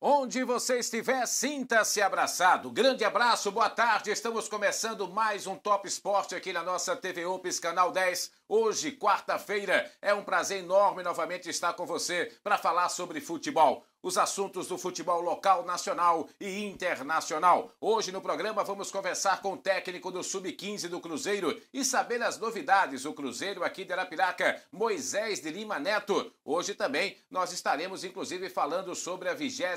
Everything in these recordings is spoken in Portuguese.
Onde você estiver, sinta-se abraçado. Grande abraço, boa tarde. Estamos começando mais um Top Esporte aqui na nossa TV Opus, Canal 10. Hoje, quarta-feira, é um prazer enorme novamente estar com você para falar sobre futebol. Os assuntos do futebol local, nacional e internacional. Hoje no programa vamos conversar com o técnico do Sub-15 do Cruzeiro e saber as novidades do Cruzeiro aqui de Arapiraca, Moisés de Lima Neto. Hoje também nós estaremos inclusive falando sobre a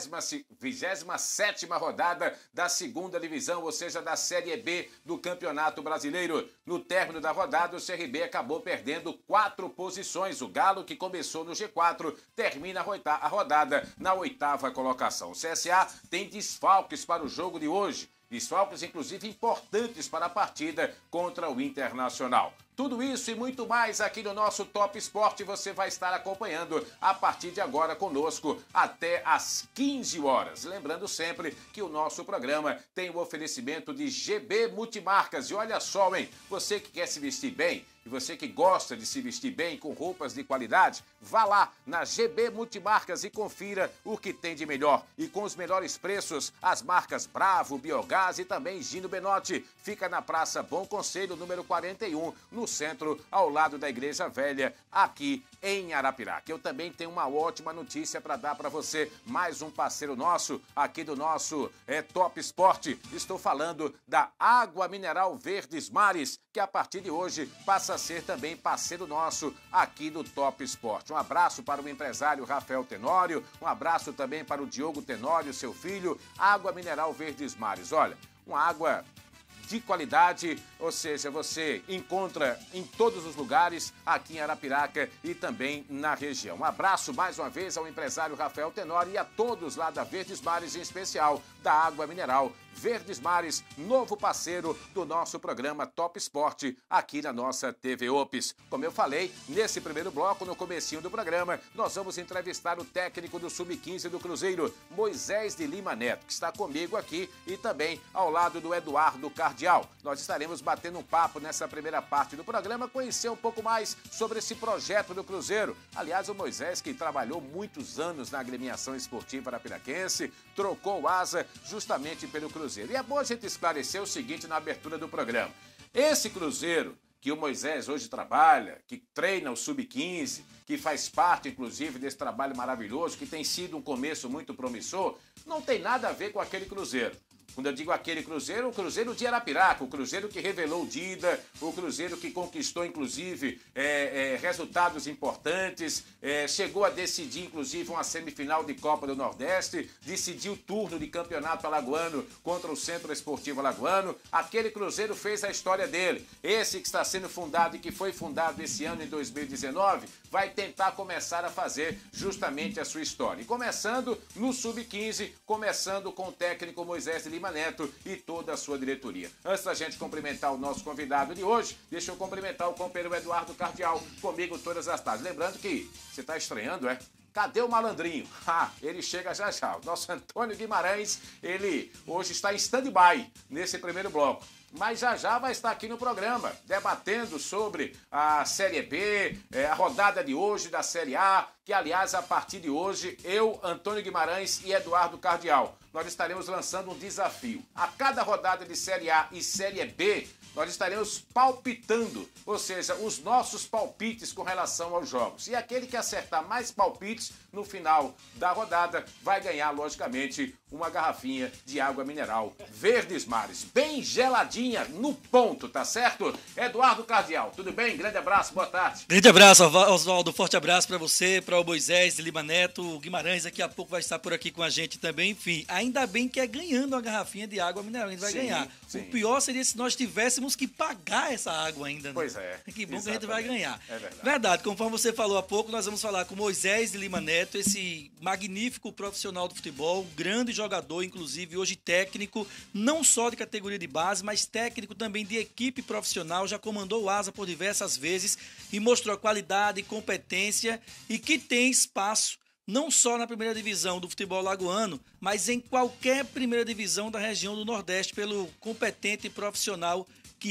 27ª rodada da segunda divisão, ou seja, da Série B do Campeonato Brasileiro. No término da rodada, o CRB acabou perdendo 4 posições. O Galo, que começou no G4, termina a rodada na 8ª colocação. O CSA tem desfalques para o jogo de hoje. Desfalques, inclusive, importantes para a partida contra o Internacional. Tudo isso e muito mais aqui no nosso Top Esporte você vai estar acompanhando a partir de agora conosco até às 15 horas. Lembrando sempre que o nosso programa tem o oferecimento de GB Multimarcas. E olha só, hein? Você que quer se vestir bem e você que gosta de se vestir bem com roupas de qualidade, vá lá na GB Multimarcas e confira o que tem de melhor. E com os melhores preços, as marcas Bravo, Biogás e também Gino Benotti. Fica na Praça Bom Conselho, número 41, no centro, ao lado da Igreja Velha, aqui em Arapiraca. Eu também tenho uma ótima notícia para dar para você. Mais um parceiro nosso, aqui do nosso Top Esporte. Estou falando da Água Mineral Verdes Mares, que a partir de hoje passa a ser também parceiro nosso aqui do Top Esporte. Um abraço para o empresário Rafael Tenório, um abraço também para o Diogo Tenório, seu filho. Água Mineral Verdes Mares, olha, uma água de qualidade, ou seja, você encontra em todos os lugares aqui em Arapiraca e também na região. Um abraço mais uma vez ao empresário Rafael Tenório e a todos lá da Verdes Mares, em especial da Água Mineral Verdes Mares, novo parceiro do nosso programa Top Esporte aqui na nossa TV Opus. Como eu falei, nesse primeiro bloco, no comecinho do programa, nós vamos entrevistar o técnico do Sub-15 do Cruzeiro, Moisés de Lima Neto, que está comigo aqui e também ao lado do Eduardo Cardial. Nós estaremos batendo um papo nessa primeira parte do programa, conhecer um pouco mais sobre esse projeto do Cruzeiro. Aliás, o Moisés, que trabalhou muitos anos na agremiação esportiva arapiraquense, trocou asa justamente pelo Cruzeiro. E é bom a gente esclarecer o seguinte na abertura do programa. Esse Cruzeiro que o Moisés hoje trabalha, que treina o Sub-15, que faz parte, inclusive, desse trabalho maravilhoso, que tem sido um começo muito promissor, não tem nada a ver com aquele Cruzeiro. Quando eu digo aquele Cruzeiro, o Cruzeiro de Arapiraca, o Cruzeiro que revelou o Dida, o Cruzeiro que conquistou, inclusive, resultados importantes, chegou a decidir, inclusive, uma semifinal de Copa do Nordeste, decidiu o turno de campeonato alagoano contra o Centro Esportivo Alagoano. Aquele Cruzeiro fez a história dele. Esse que está sendo fundado e que foi fundado esse ano, em 2019, vai tentar começar a fazer justamente a sua história. E começando no Sub-15, começando com o técnico Moisés de Lima Neto e toda a sua diretoria. Antes da gente cumprimentar o nosso convidado de hoje, deixa eu cumprimentar o companheiro Eduardo Cardial, comigo todas as tardes. Lembrando que você está estranhando, Cadê o malandrinho? Ele chega já já. O nosso Antônio Guimarães, ele hoje está em stand-by nesse primeiro bloco. Mas já vai estar aqui no programa, debatendo sobre a Série B, a rodada de hoje da Série A, que, aliás, a partir de hoje, eu, Antônio Guimarães e Eduardo Cardial, nós estaremos lançando um desafio. A cada rodada de Série A e Série B, nós estaremos palpitando, ou seja, os nossos palpites com relação aos jogos. E aquele que acertar mais palpites no final da rodada vai ganhar, logicamente, uma garrafinha de água mineral Verdes Mares, bem geladinha, no ponto, tá certo? Eduardo Cardial, tudo bem? Grande abraço, boa tarde. Grande abraço, Oswaldo, forte abraço para você, para o Moisés de Lima Neto, o Guimarães daqui a pouco vai estar por aqui com a gente também, enfim, ainda bem que é ganhando uma garrafinha de água mineral, a gente vai ganhar. Sim. O pior seria se nós tivéssemos que pagar essa água ainda, né? Pois é. Que bom que a gente vai ganhar. É verdade. Verdade, conforme você falou há pouco, nós vamos falar com Moisés de Lima Neto, esse magnífico profissional do futebol, grande jogador, inclusive hoje técnico, não só de categoria de base, mas técnico também de equipe profissional, já comandou o Asa por diversas vezes e mostrou a qualidade e competência e que tem espaço não só na primeira divisão do futebol lagoano, mas em qualquer primeira divisão da região do Nordeste, pelo competente e profissional que é.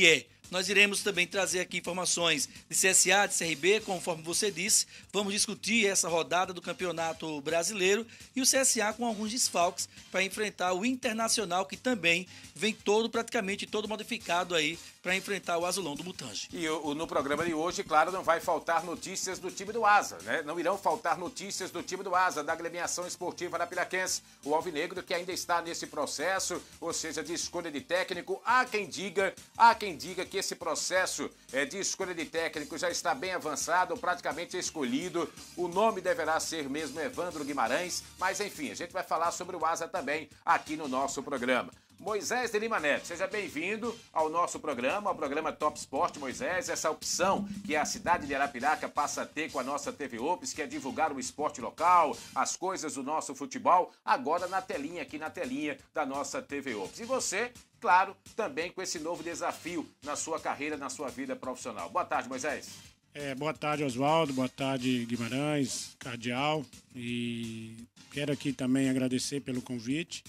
Nós iremos também trazer aqui informações de CSA, de CRB, conforme você disse. Vamos discutir essa rodada do Campeonato Brasileiro e o CSA com alguns desfalques para enfrentar o Internacional, que também vem praticamente todo modificado aí para enfrentar o Azulão do Mutange. E no programa de hoje, claro, não vai faltar notícias do time do Asa, né? Não irão faltar notícias do time do Asa, da agremiação esportiva Arapiraquense. O Alvinegro que ainda está nesse processo, ou seja, de escolha de técnico. Há quem diga que esse processo de escolha de técnico já está bem avançado, praticamente escolhido. O nome deverá ser mesmo Evandro Guimarães, mas enfim, a gente vai falar sobre o Asa também aqui no nosso programa. Moisés de Lima Neto, seja bem-vindo ao nosso programa, ao programa Top Sport, Moisés. Essa opção que a cidade de Arapiraca passa a ter com a nossa TV Ops, que é divulgar o esporte local, as coisas do nosso futebol, agora na telinha, aqui na telinha da nossa TV Ops. E você, claro, também com esse novo desafio na sua carreira, na sua vida profissional. Boa tarde, Moisés. Boa tarde, Oswaldo. Boa tarde, Guimarães, Cardeal. E quero aqui também agradecer pelo convite.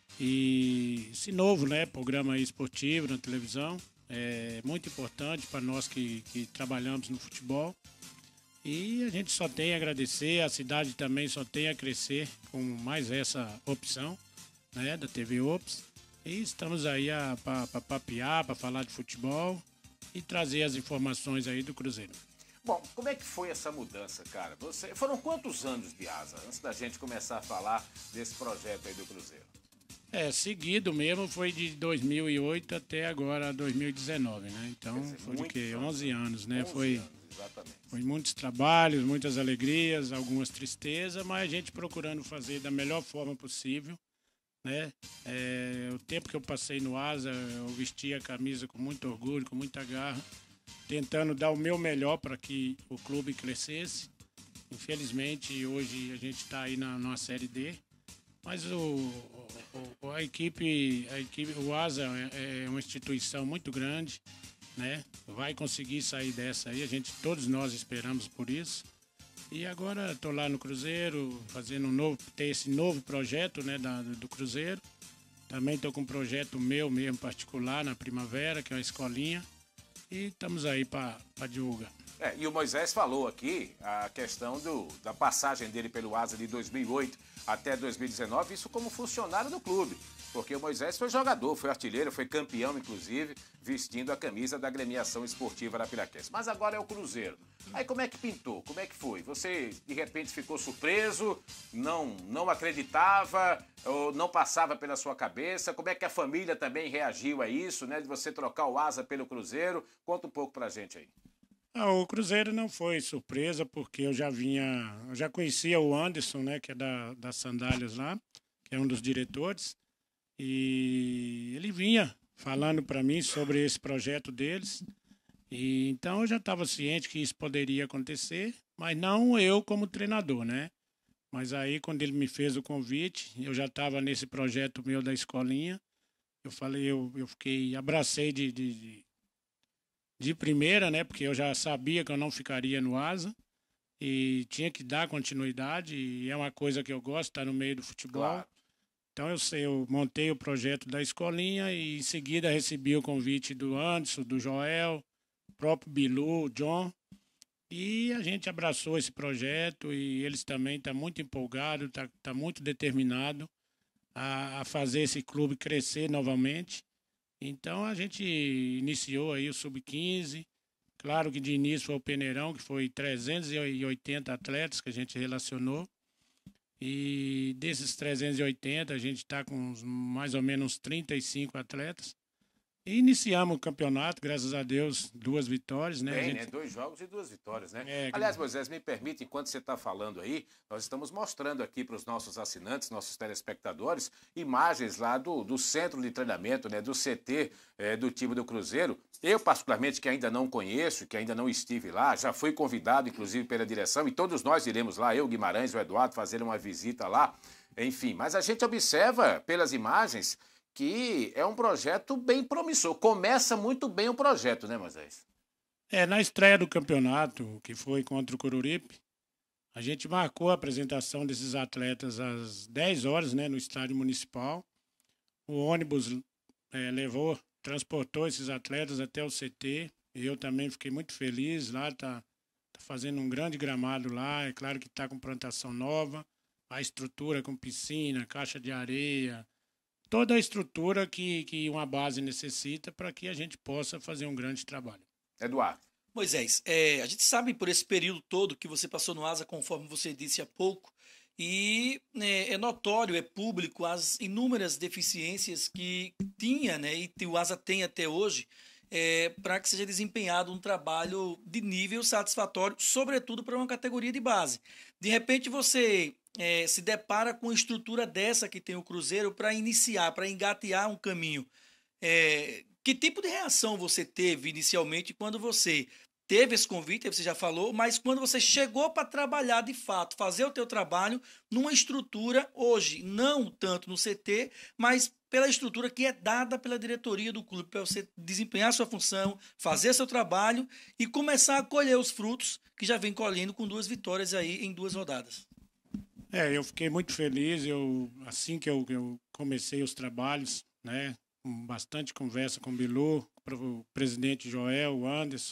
E esse novo, programa esportivo na televisão é muito importante para nós que trabalhamos no futebol. E a gente só tem a agradecer, a cidade também só tem a crescer com mais essa opção, da TV Ops. E estamos aí para papear, para falar de futebol e trazer as informações aí do Cruzeiro. Bom, como é que foi essa mudança, cara? Foram quantos anos de Asa, antes da gente começar a falar desse projeto aí do Cruzeiro? Seguido mesmo foi de 2008 até agora 2019, né? Então foi de quê? 11 anos, né? 11 foi, anos, exatamente. Foi muitos trabalhos, muitas alegrias, algumas tristezas, mas a gente procurando fazer da melhor forma possível, né? O tempo que eu passei no Asa, eu vesti a camisa com muito orgulho, com muita garra, tentando dar o meu melhor para que o clube crescesse. Infelizmente, hoje a gente está aí numa Série D. Mas a equipe, o Asa é uma instituição muito grande, né? Vai conseguir sair dessa aí, todos nós esperamos por isso. E agora estou lá no Cruzeiro, ter esse novo projeto, do Cruzeiro. Também estou com um projeto meu mesmo particular na Primavera, que é uma escolinha. E estamos aí para divulgar. E o Moisés falou aqui a questão da passagem dele pelo Asa de 2008 até 2019, isso como funcionário do clube. Porque o Moisés foi jogador, foi artilheiro, foi campeão, inclusive, vestindo a camisa da agremiação esportiva Arapiraquense. Mas agora é o Cruzeiro. Aí como é que pintou? Como é que foi? Você, de repente, ficou surpreso? Não acreditava? Ou não passava pela sua cabeça? Como é que a família também reagiu a isso, de você trocar o Asa pelo Cruzeiro? Conta um pouco pra gente aí. O Cruzeiro não foi surpresa, porque eu já conhecia o Anderson, que é das Sandálias lá, que é um dos diretores, e ele vinha falando para mim sobre esse projeto deles, e então eu já estava ciente que isso poderia acontecer, mas não eu como treinador, Mas aí, quando ele me fez o convite, eu já estava nesse projeto meu da escolinha, eu falei, eu abracei de primeira, porque eu já sabia que eu não ficaria no Asa e tinha que dar continuidade, e é uma coisa que eu gosto, estar no meio do futebol. Claro. Então eu montei o projeto da escolinha e em seguida recebi o convite do Anderson, do Joel, o próprio Bilu, o John, e a gente abraçou esse projeto e eles também estão muito empolgados, tá muito determinado a fazer esse clube crescer novamente. Então a gente iniciou aí o Sub-15, claro que de início foi o Peneirão, que foi 380 atletas que a gente relacionou, e desses 380 a gente está com mais ou menos 35 atletas, e iniciamos o campeonato, graças a Deus, 2 vitórias, Bem, 2 jogos e 2 vitórias, Aliás, Moisés, me permite, enquanto você está falando aí, nós estamos mostrando aqui para os nossos assinantes, nossos telespectadores, imagens lá do centro de treinamento, do CT do time do Cruzeiro. Eu, particularmente, que ainda não conheço, que ainda não estive lá, já fui convidado, inclusive, pela direção, e todos nós iremos lá, eu, Guimarães, o Eduardo, fazer uma visita lá, enfim. Mas a gente observa, pelas imagens, que é um projeto bem promissor. Começa muito bem o projeto, Moisés? Na estreia do campeonato, que foi contra o Coruripe, a gente marcou a apresentação desses atletas às 10 horas, no estádio municipal. O ônibus levou transportou esses atletas até o CT. E eu também fiquei muito feliz. Lá tá fazendo um grande gramado lá. É claro que está com plantação nova. A estrutura com piscina, caixa de areia. Toda a estrutura que uma base necessita para que a gente possa fazer um grande trabalho. Eduardo. Moisés, a gente sabe por esse período todo que você passou no ASA, conforme você disse há pouco, e é notório, é público as inúmeras deficiências que tinha, né, e o ASA tem até hoje, para que seja desempenhado um trabalho de nível satisfatório, sobretudo para uma categoria de base. De repente você se depara com uma estrutura dessa que tem o Cruzeiro para iniciar, para engatear um caminho. Que tipo de reação você teve inicialmente quando você teve esse convite, você já falou, mas quando você chegou para trabalhar de fato, fazer o teu trabalho numa estrutura hoje, não tanto no CT, mas pela estrutura que é dada pela diretoria do clube, para você desempenhar sua função, fazer seu trabalho e começar a colher os frutos que já vem colhendo com 2 vitórias aí em 2 rodadas. Eu fiquei muito feliz, assim que eu comecei os trabalhos, né, com bastante conversa com o Bilu, o presidente Joel, o Anderson,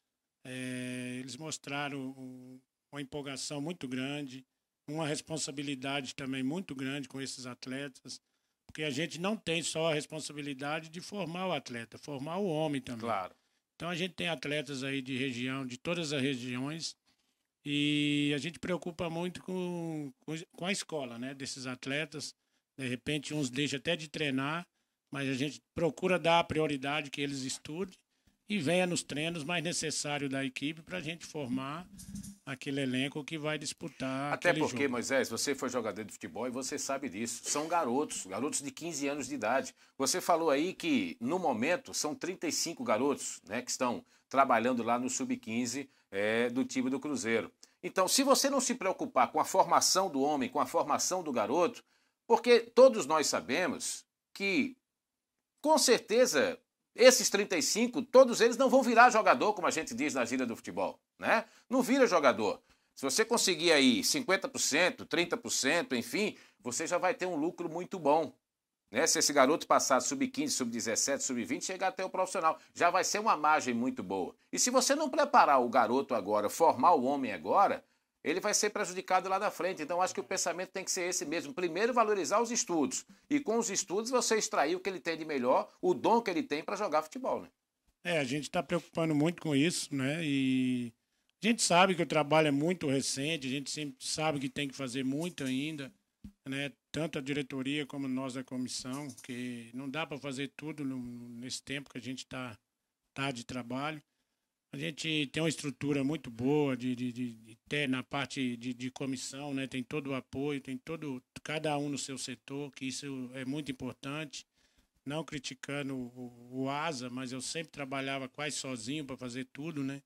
eles mostraram uma empolgação muito grande, uma responsabilidade também muito grande com esses atletas, porque a gente não tem só a responsabilidade de formar o atleta, formar o homem também. Claro. Então a gente tem atletas aí de região, de todas as regiões, e a gente preocupa muito com a escola, né, desses atletas. De repente uns deixam até de treinar, mas a gente procura dar a prioridade que eles estudem e venha nos treinos mais necessários da equipe para a gente formar aquele elenco que vai disputar Até aquele porque, jogo. Moisés, você foi jogador de futebol e você sabe disso. São garotos de 15 anos de idade. Você falou aí que, no momento, são 35 garotos, né, que estão trabalhando lá no Sub-15 do time do Cruzeiro. Então, se você não se preocupar com a formação do homem, com a formação do garoto, porque todos nós sabemos que, com certeza, esses 35, todos eles não vão virar jogador, como a gente diz na gíria do futebol, né? Não vira jogador. Se você conseguir aí 50%, 30%, enfim, você já vai ter um lucro muito bom, né? Se esse garoto passar sub-15, sub-17, sub-20, chegar até o profissional, já vai ser uma margem muito boa. E se você não preparar o garoto agora, formar o homem agora, ele vai ser prejudicado lá na frente. Então, acho que o pensamento tem que ser esse mesmo. Primeiro, valorizar os estudos. E com os estudos, você extrair o que ele tem de melhor, o dom que ele tem para jogar futebol, né? A gente está preocupando muito com isso, né? E a gente sabe que o trabalho é muito recente, a gente sempre sabe que tem que fazer muito ainda, né? Tanto a diretoria como nós da comissão, que não dá para fazer tudo nesse tempo que a gente está de trabalho. A gente tem uma estrutura muito boa até na parte de comissão, né? Tem todo o apoio, tem cada um no seu setor, que isso é muito importante. Não criticando o ASA, mas eu sempre trabalhava quase sozinho para fazer tudo, né?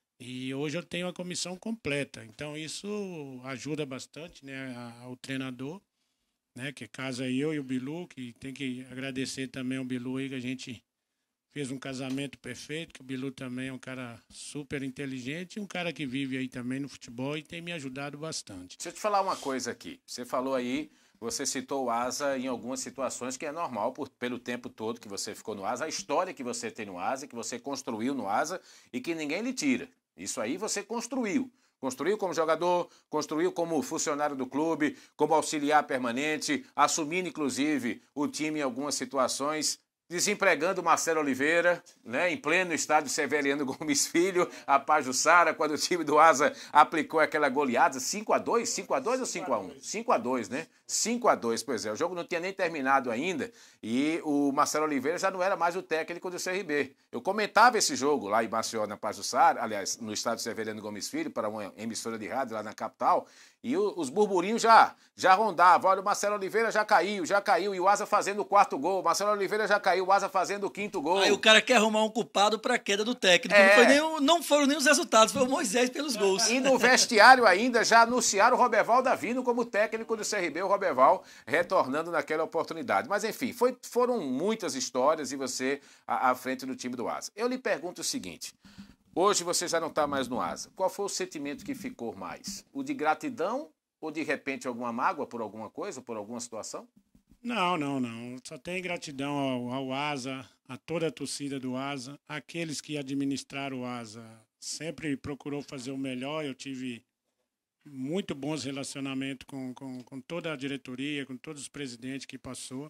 E hoje eu tenho a comissão completa. Então isso ajuda bastante, né, ao treinador, né? Que casa eu e o Bilu, que tem que agradecer também ao Bilu aí, que a gente fez um casamento perfeito, que o Bilu também é um cara super inteligente e um cara que vive aí também no futebol e tem me ajudado bastante. Deixa eu te falar uma coisa aqui. Você falou aí, você citou o ASA em algumas situações que é normal pelo tempo todo que você ficou no ASA, a história que você tem no ASA, que você construiu no ASA e que ninguém lhe tira. Isso aí você construiu. Construiu como jogador, construiu como funcionário do clube, como auxiliar permanente, assumindo inclusive o time em algumas situações. Desempregando o Marcelo Oliveira, né, em pleno estádio Severiano Gomes Filho, a Pajuçara, quando o time do ASA aplicou aquela goleada, 5-2? 5-2 ou 5-1? 5-2, né? 5-2, pois é. O jogo não tinha nem terminado ainda e o Marcelo Oliveira já não era mais o técnico do CRB. Eu comentava esse jogo lá em Maceió, na Pajuçara, aliás, no estádio Severiano Gomes Filho, para uma emissora de rádio lá na capital, e os burburinhos já rondavam. Olha, o Marcelo Oliveira já caiu, e o ASA fazendo o 4º gol. O Marcelo Oliveira já caiu, o ASA fazendo o 5º gol. Aí o cara quer arrumar um culpado para a queda do técnico. Não foram nem os resultados, foi o Moisés pelos gols. E no vestiário ainda já anunciaram o Roberval Davino como técnico do CRB, o Roberval retornando naquela oportunidade. Mas enfim, foram muitas histórias e você à frente do time do ASA. Eu lhe pergunto o seguinte... Hoje você já não está mais no ASA. Qual foi o sentimento que ficou mais? O de gratidão ou de repente alguma mágoa por alguma coisa, por alguma situação? Não, não, não. Só tenho gratidão ao Asa, a toda a torcida do Asa, aqueles que administraram o Asa. Sempre procurou fazer o melhor. Eu tive muito bons relacionamentos com toda a diretoria, com todos os presidentes que passou.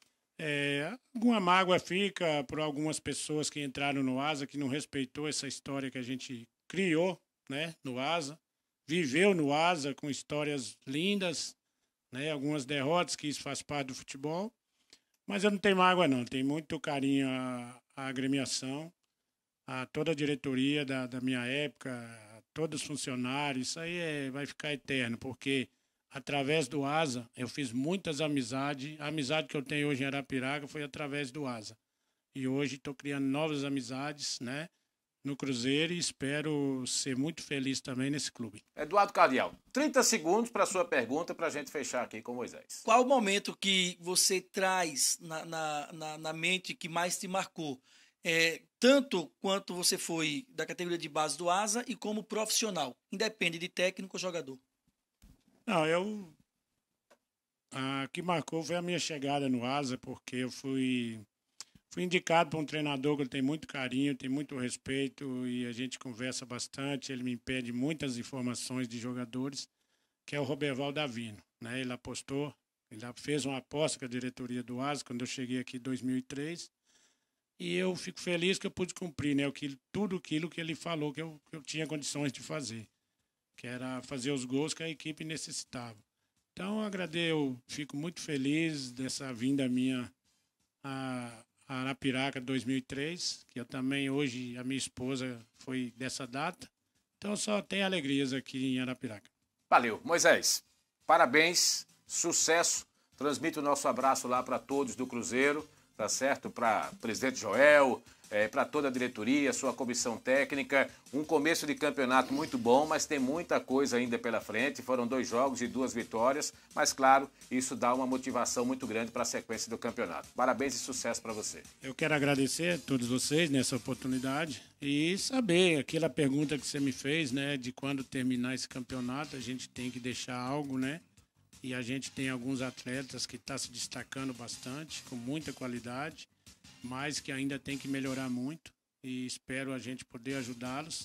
Alguma mágoa fica por algumas pessoas que entraram no Asa, que não respeitou essa história que a gente criou, né, no Asa. Viveu no Asa com histórias lindas, né, algumas derrotas, que isso faz parte do futebol. Mas eu não tenho mágoa, não. Tenho muito carinho à agremiação, a toda a diretoria da minha época, a todos os funcionários. Isso aí vai ficar eterno, porque através do Asa eu fiz muitas amizades. A amizade que eu tenho hoje em Arapiraca foi através do Asa. E hoje estou criando novas amizades, né, no Cruzeiro, e espero ser muito feliz também nesse clube. Eduardo Cardial, 30 segundos para a sua pergunta, para a gente fechar aqui com o Moisés. Qual o momento que você traz na mente que mais te marcou? Tanto quanto você foi da categoria de base do Asa e como profissional, independe de técnico ou jogador. Não, a que marcou foi a minha chegada no Asa, porque eu fui indicado por um treinador que eu tenho muito carinho, tenho muito respeito, e a gente conversa bastante. Ele me pede muitas informações de jogadores, que é o Roberval Davino, né? Ele apostou, ele fez uma aposta com a diretoria do Asa quando eu cheguei aqui em 2003, e eu fico feliz que eu pude cumprir, né, tudo aquilo que ele falou que eu tinha condições de fazer, que era fazer os gols que a equipe necessitava. Então, eu fico muito feliz dessa vinda minha a Arapiraca 2003, que eu também hoje, a minha esposa foi dessa data. Então só tem alegrias aqui em Arapiraca. Valeu. Moisés, parabéns, sucesso. Transmito o nosso abraço lá para todos do Cruzeiro, tá certo? Para o presidente Joel, para toda a diretoria, sua comissão técnica. Um começo de campeonato muito bom, mas tem muita coisa ainda pela frente. Foram 2 jogos e 2 vitórias, mas claro, isso dá uma motivação muito grande para a sequência do campeonato. Parabéns e sucesso para você. Eu quero agradecer a todos vocês nessa oportunidade e saber aquela pergunta que você me fez, né, de quando terminar esse campeonato. A gente tem que deixar algo, né? E a gente tem alguns atletas que estão se destacando bastante, com muita qualidade, mas que ainda tem que melhorar muito, e espero a gente poder ajudá-los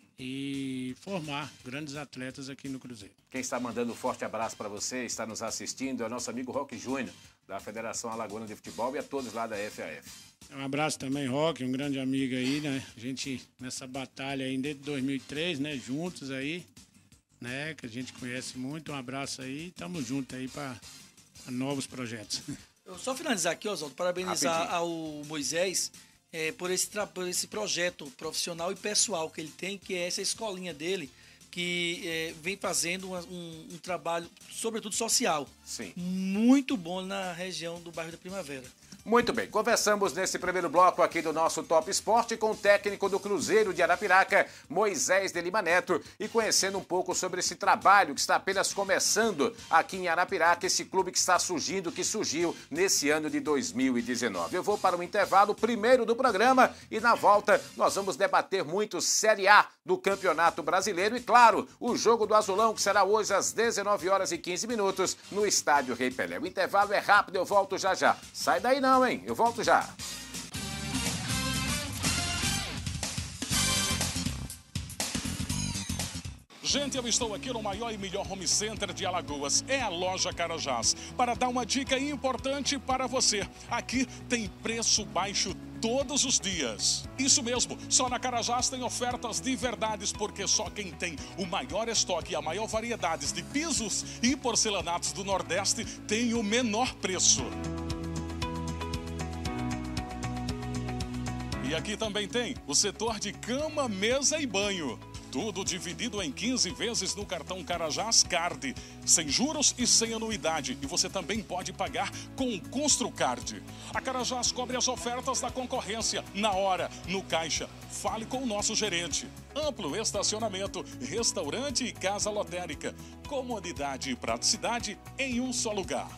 e formar grandes atletas aqui no Cruzeiro. Quem está mandando um forte abraço para você, está nos assistindo, é o nosso amigo Roque Júnior, da Federação Alagoana de Futebol, e a todos lá da FAF. Um abraço também, Roque, um grande amigo aí, né? A gente nessa batalha aí desde 2003, né? Juntos aí, né? Que a gente conhece muito. Um abraço aí, estamos juntos aí para novos projetos. Eu só finalizar aqui, Oswaldo, parabenizar ao Moisés por esse projeto profissional e pessoal que ele tem, que é essa escolinha dele, que vem fazendo um trabalho, sobretudo social. Sim. Muito bom na região do bairro da Primavera. Muito bem, conversamos nesse primeiro bloco aqui do nosso Top Esporte com o técnico do Cruzeiro de Arapiraca, Moisés de Lima Neto, e conhecendo um pouco sobre esse trabalho que está apenas começando aqui em Arapiraca, esse clube que está surgindo, que surgiu nesse ano de 2019. Eu vou para o intervalo primeiro do programa e na volta nós vamos debater muito Série A do Campeonato Brasileiro e, claro, o jogo do Azulão, que será hoje às 19h15 no Estádio Rei Pelé. O intervalo é rápido, eu volto já já. Sai daí não, hein? Eu volto já. Gente, eu estou aqui no maior e melhor home center de Alagoas, é a Loja Carajás, para dar uma dica importante para você. Aqui tem preço baixo todos os dias. Isso mesmo, só na Carajás tem ofertas de verdades, porque só quem tem o maior estoque e a maior variedade de pisos e porcelanatos do Nordeste tem o menor preço. E aqui também tem o setor de cama, mesa e banho. Tudo dividido em 15 vezes no cartão Carajás Card, sem juros e sem anuidade. E você também pode pagar com o Construcard. A Carajás cobre as ofertas da concorrência na hora, no caixa. Fale com o nosso gerente. Amplo estacionamento, restaurante e casa lotérica. Comodidade e praticidade em um só lugar.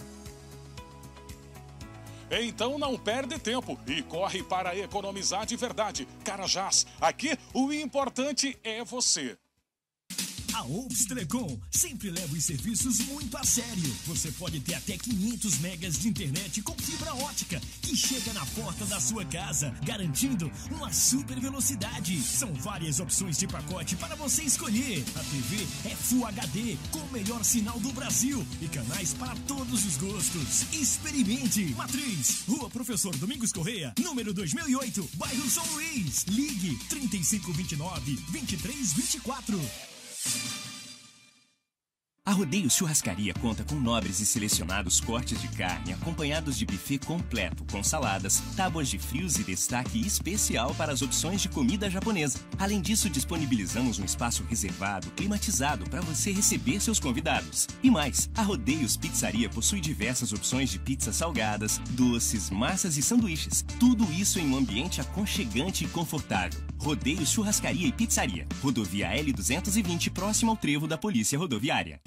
Então não perde tempo e corre para economizar de verdade. Carajás, aqui o importante é você. A Ops Telecom sempre leva os serviços muito a sério. Você pode ter até 500 megas de internet com fibra ótica que chega na porta da sua casa, garantindo uma super velocidade. São várias opções de pacote para você escolher. A TV é Full HD com o melhor sinal do Brasil e canais para todos os gostos. Experimente. Matriz, Rua Professor Domingos Correia, número 2008, bairro São Luís. Ligue 3529-2324. A Rodeio Churrascaria conta com nobres e selecionados cortes de carne, acompanhados de buffet completo, com saladas, tábuas de frios e destaque especial para as opções de comida japonesa. Além disso, disponibilizamos um espaço reservado, climatizado, para você receber seus convidados. E mais, a Rodeios Pizzaria possui diversas opções de pizzas salgadas, doces, massas e sanduíches. Tudo isso em um ambiente aconchegante e confortável. Rodeio Churrascaria e Pizzaria. Rodovia L220, próximo ao trevo da Polícia Rodoviária.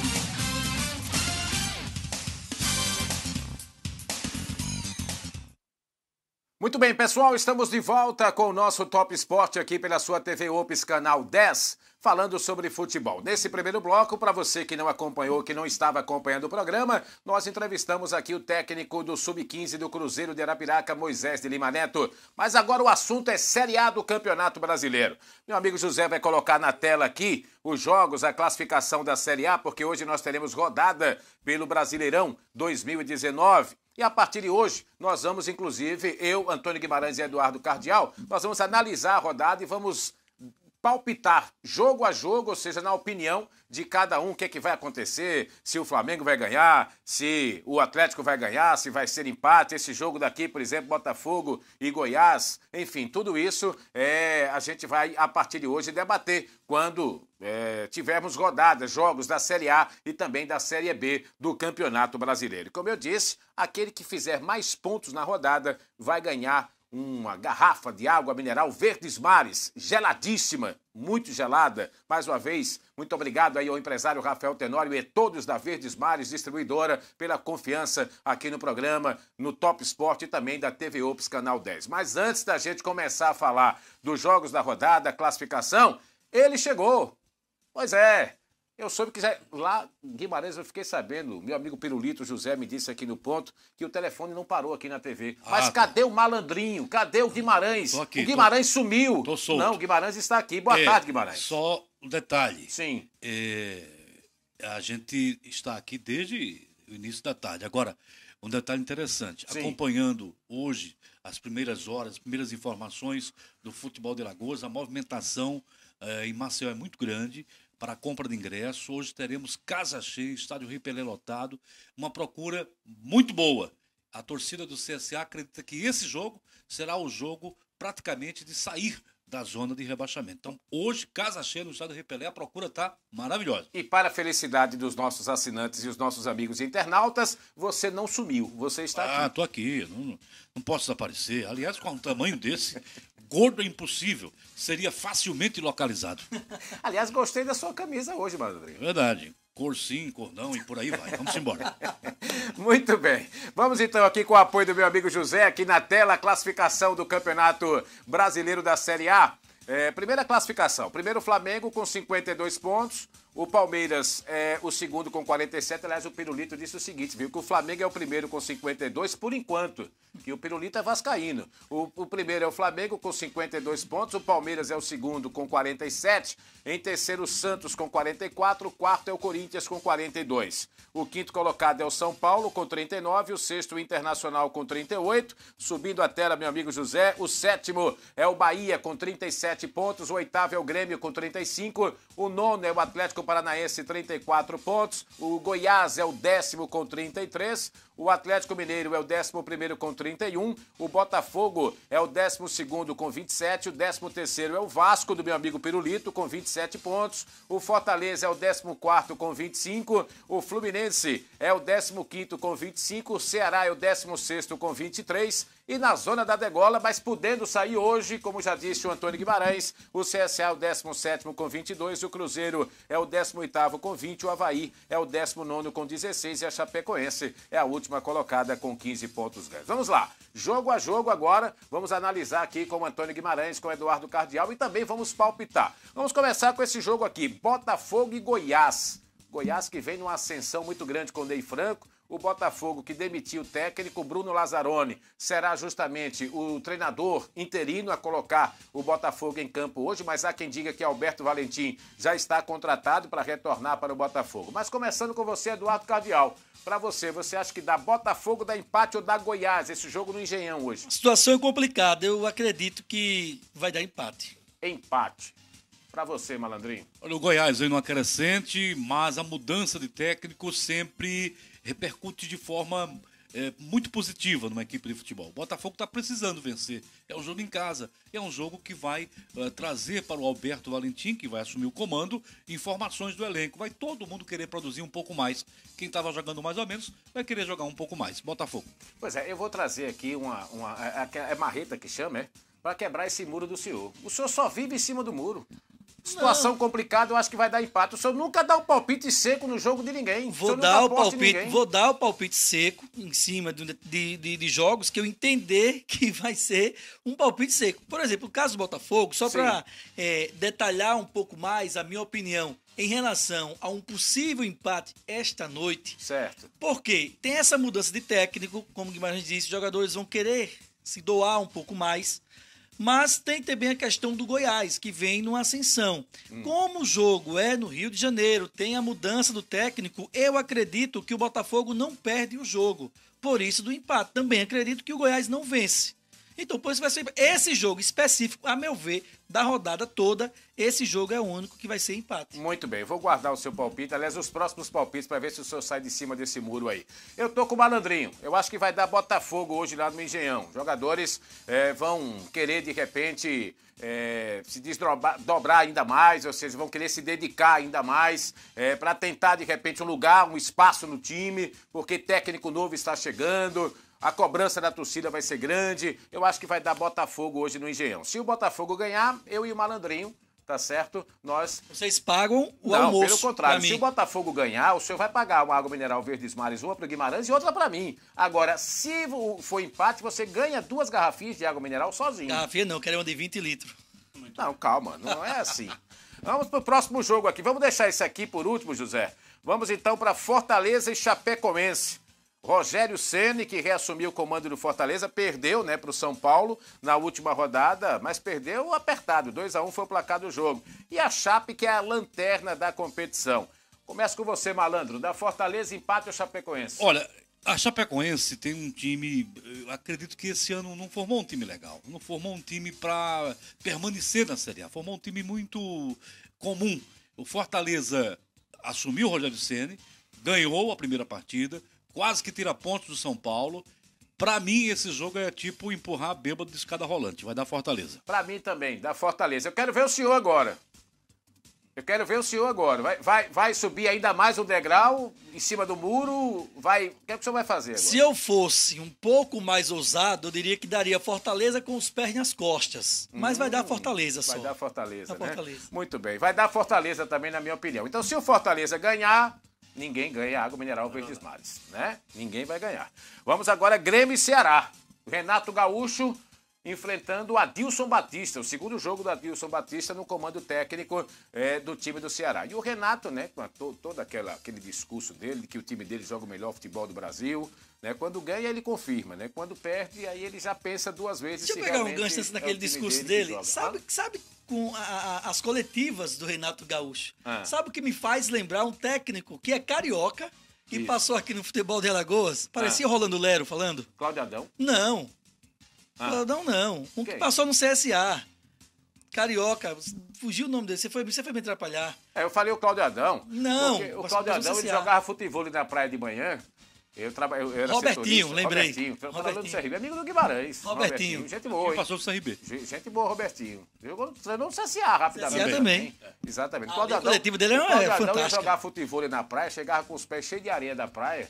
Muito bem, pessoal, estamos de volta com o nosso Top Esporte aqui pela sua TV Ops Canal 10, falando sobre futebol. Nesse primeiro bloco, para você que não acompanhou, que não estava acompanhando o programa, nós entrevistamos aqui o técnico do Sub-15 do Cruzeiro de Arapiraca, Moisés de Lima Neto. Mas agora o assunto é Série A do Campeonato Brasileiro. Meu amigo José vai colocar na tela aqui os jogos, a classificação da Série A, porque hoje nós teremos rodada pelo Brasileirão 2019. E a partir de hoje, nós vamos, inclusive, eu, Antônio Guimarães e Eduardo Cardial, nós vamos analisar a rodada e vamos palpitar jogo a jogo, ou seja, na opinião de cada um, o que é que vai acontecer, se o Flamengo vai ganhar, se o Atlético vai ganhar, se vai ser empate, esse jogo daqui, por exemplo, Botafogo e Goiás, enfim, tudo isso a gente vai, a partir de hoje, debater quando tivermos rodadas, jogos da Série A e também da Série B do Campeonato Brasileiro. Como eu disse, aquele que fizer mais pontos na rodada vai ganhar uma garrafa de água mineral Verdes Mares, geladíssima, muito gelada. Mais uma vez, muito obrigado aí ao empresário Rafael Tenório e todos da Verdes Mares, distribuidora, pela confiança aqui no programa, no Top Sport e também da TV Ops Canal 10. Mas antes da gente começar a falar dos jogos da rodada, a classificação, ele chegou. Pois é. Eu soube que lá em Guimarães eu fiquei sabendo, meu amigo Pirulito José me disse aqui no ponto, que o telefone não parou aqui na TV. Mas cadê o malandrinho? Cadê o Guimarães? Tô aqui, o Guimarães sumiu. Tô solto. Não, o Guimarães está aqui. Boa tarde, Guimarães. Só um detalhe. Sim. A gente está aqui desde o início da tarde. Agora, um detalhe interessante. Sim. Acompanhando hoje as primeiras horas, as primeiras informações do futebol de Alagoas, a movimentação em Maceió é muito grande para a compra de ingresso. Hoje teremos casa cheia, estádio Rio Pelé lotado, uma procura muito boa. A torcida do CSA acredita que esse jogo será o jogo praticamente de sair da zona de rebaixamento. Então, hoje, casa cheia no estádio Rio Pelé, a procura está maravilhosa. E para a felicidade dos nossos assinantes e os nossos amigos internautas, você não sumiu, você está aqui. Estou aqui, não posso desaparecer. Aliás, com um tamanho desse, gordo é impossível, seria facilmente localizado. Aliás, gostei da sua camisa hoje, Malandrinho. Verdade. Cor sim, cor não e por aí vai. Vamos embora. Muito bem. Vamos então aqui com o apoio do meu amigo José, aqui na tela, a classificação do Campeonato Brasileiro da Série A. Primeira classificação. Primeiro o Flamengo com 52 pontos. O Palmeiras é o segundo com 47. Aliás, o Pirulito disse o seguinte, viu? Que o Flamengo é o primeiro com 52 por enquanto. Que o Pirulito é vascaíno. O primeiro é o Flamengo com 52 pontos. O Palmeiras é o segundo com 47. Em terceiro, o Santos com 44. O quarto é o Corinthians com 42. O quinto colocado é o São Paulo com 39. O sexto, o Internacional com 38. Subindo a tela, meu amigo José. O sétimo é o Bahia com 37 pontos. O oitavo é o Grêmio com 35. O nono é o Atlético Paranaense, 34 pontos. O Goiás é o 10º com 33. O Atlético Mineiro é o 11º com 31. O Botafogo é o 12º com 27. O 13º é o Vasco, do meu amigo Pirulito, com 27 pontos. O Fortaleza é o 14º com 25. O Fluminense é o 15º com 25. O Ceará é o 16º com 23. E na zona da degola, mas podendo sair hoje, como já disse o Antônio Guimarães, o CSA é o 17º com 22, o Cruzeiro é o 18º com 20, o Avaí é o 19º com 16 e a Chapecoense é a última colocada com 15 pontos ganhos. Vamos lá, jogo a jogo agora, vamos analisar aqui com o Antônio Guimarães, com o Eduardo Cardial e também vamos palpitar. Vamos começar com esse jogo aqui, Botafogo e Goiás. Goiás que vem numa ascensão muito grande com o Ney Franco. O Botafogo que demitiu o técnico Bruno Lazzaroni será justamente o treinador interino a colocar o Botafogo em campo hoje, mas há quem diga que Alberto Valentim já está contratado para retornar para o Botafogo. Mas começando com você, Eduardo Cardial, para você acha que dá Botafogo, dá empate ou dá Goiás esse jogo no Engenhão hoje? A situação é complicada, eu acredito que vai dar empate. Empate. Para você, Malandrinho. Olha, o Goiás vem numa crescente, mas a mudança de técnico sempre repercute de forma muito positiva numa equipe de futebol. O Botafogo está precisando vencer. É um jogo em casa. É um jogo que vai trazer para o Alberto Valentim, que vai assumir o comando, informações do elenco. Vai todo mundo querer produzir um pouco mais. Quem estava jogando mais ou menos vai querer jogar um pouco mais. Botafogo. Pois é, eu vou trazer aqui é marreta que chama, para quebrar esse muro do senhor. O senhor só vive em cima do muro. Situação complicada, eu acho que vai dar empate. O senhor nunca dá um palpite seco no jogo de ninguém. Vou dar o palpite seco em cima de jogos que eu entender que vai ser um palpite seco. Por exemplo, o caso do Botafogo, só para detalhar um pouco mais a minha opinião em relação a um possível empate esta noite. Certo. Porque tem essa mudança de técnico, como o Guimarães disse, os jogadores vão querer se doar um pouco mais. Mas tem também a questão do Goiás, que vem numa ascensão. Como o jogo é no Rio de Janeiro, tem a mudança do técnico, eu acredito que o Botafogo não perde o jogo. Por isso do empate. Também acredito que o Goiás não vence. Então, por isso vai ser esse jogo específico, a meu ver, da rodada toda, esse jogo é o único que vai ser empate. Muito bem, vou guardar o seu palpite, aliás, os próximos palpites, para ver se o senhor sai de cima desse muro aí. Eu tô com o Malandrinho, eu acho que vai dar Botafogo hoje lá no Engenhão. Jogadores vão querer, de repente, se desdobrar ainda mais, ou seja, vão querer se dedicar ainda mais para tentar, de repente, um lugar, um espaço no time, porque técnico novo está chegando. A cobrança da torcida vai ser grande. Eu acho que vai dar Botafogo hoje no Engenhão. Se o Botafogo ganhar, eu e o Malandrinho, tá certo? Vocês pagam o almoço. Não, pelo contrário. Se o Botafogo ganhar, o senhor vai pagar uma água mineral Verdes Mares, uma para o Guimarães e outra para mim. Agora, se for empate, você ganha 2 garrafinhas de água mineral sozinho. Garrafinha não, eu quero uma de 20 litros. Não, calma, não é assim. Vamos pro próximo jogo aqui. Vamos deixar esse aqui por último, José. Vamos então para Fortaleza e Chapecoense. Rogério Ceni, que reassumiu o comando do Fortaleza, perdeu, para o São Paulo na última rodada, mas perdeu apertado, 2-1 foi o placar do jogo. E a Chape, que é a lanterna da competição. Começa com você, Malandro, da Fortaleza, empate ou Chapecoense? Olha, a Chapecoense tem um time, eu acredito que esse ano não formou um time legal, não formou um time para permanecer na Série A, formou um time muito comum. O Fortaleza assumiu o Rogério Ceni, ganhou a primeira partida, quase que tira pontos do São Paulo. Pra mim, esse jogo é tipo empurrar bêbado de escada rolante. Vai dar Fortaleza. Pra mim também, dá Fortaleza. Eu quero ver o senhor agora. Vai subir ainda mais um degrau em cima do muro? O que é que o senhor vai fazer agora? Se eu fosse um pouco mais ousado, eu diria que daria Fortaleza com os pés nas costas. Mas vai dar Fortaleza só. Vai dar Fortaleza, né? Fortaleza. Muito bem. Vai dar Fortaleza também, na minha opinião. Então, se o Fortaleza ganhar, ninguém ganha água mineral Verdes Mares, né? Ninguém vai ganhar. Vamos agora, Grêmio e Ceará. Renato Gaúcho enfrentando o Adilson Batista, o segundo jogo do Adilson Batista no comando técnico do time do Ceará. E o Renato, com todo aquele discurso dele, de que o time dele joga o melhor futebol do Brasil, quando ganha ele confirma, quando perde, aí ele já pensa 2 vezes. Deixa eu pegar um gancho naquele discurso dele. Sabe com as coletivas do Renato Gaúcho, sabe o que me faz lembrar um técnico que é carioca, que passou aqui no futebol de Alagoas? Parecia Rolando Lero falando. Cláudio Adão? Não. Cláudio não. Um que passou no CSA. Carioca. Fugiu o nome dele. Você foi me atrapalhar. Eu falei o Cláudio Adão. Não. O Cláudio Adão, ele jogava futebol na praia de manhã. Eu era Robertinho, lembrei. Robertinho. Do CRB, amigo do Guimarães. Robertinho. Gente boa, hein? Passou do CRB. Gente boa, Robertinho. Treinou no CSA rapidamente. CSA também. Exatamente. O coletivo dele é fantástico. fantástico. Ia jogar futebol na praia, chegava com os pés cheios de areia da praia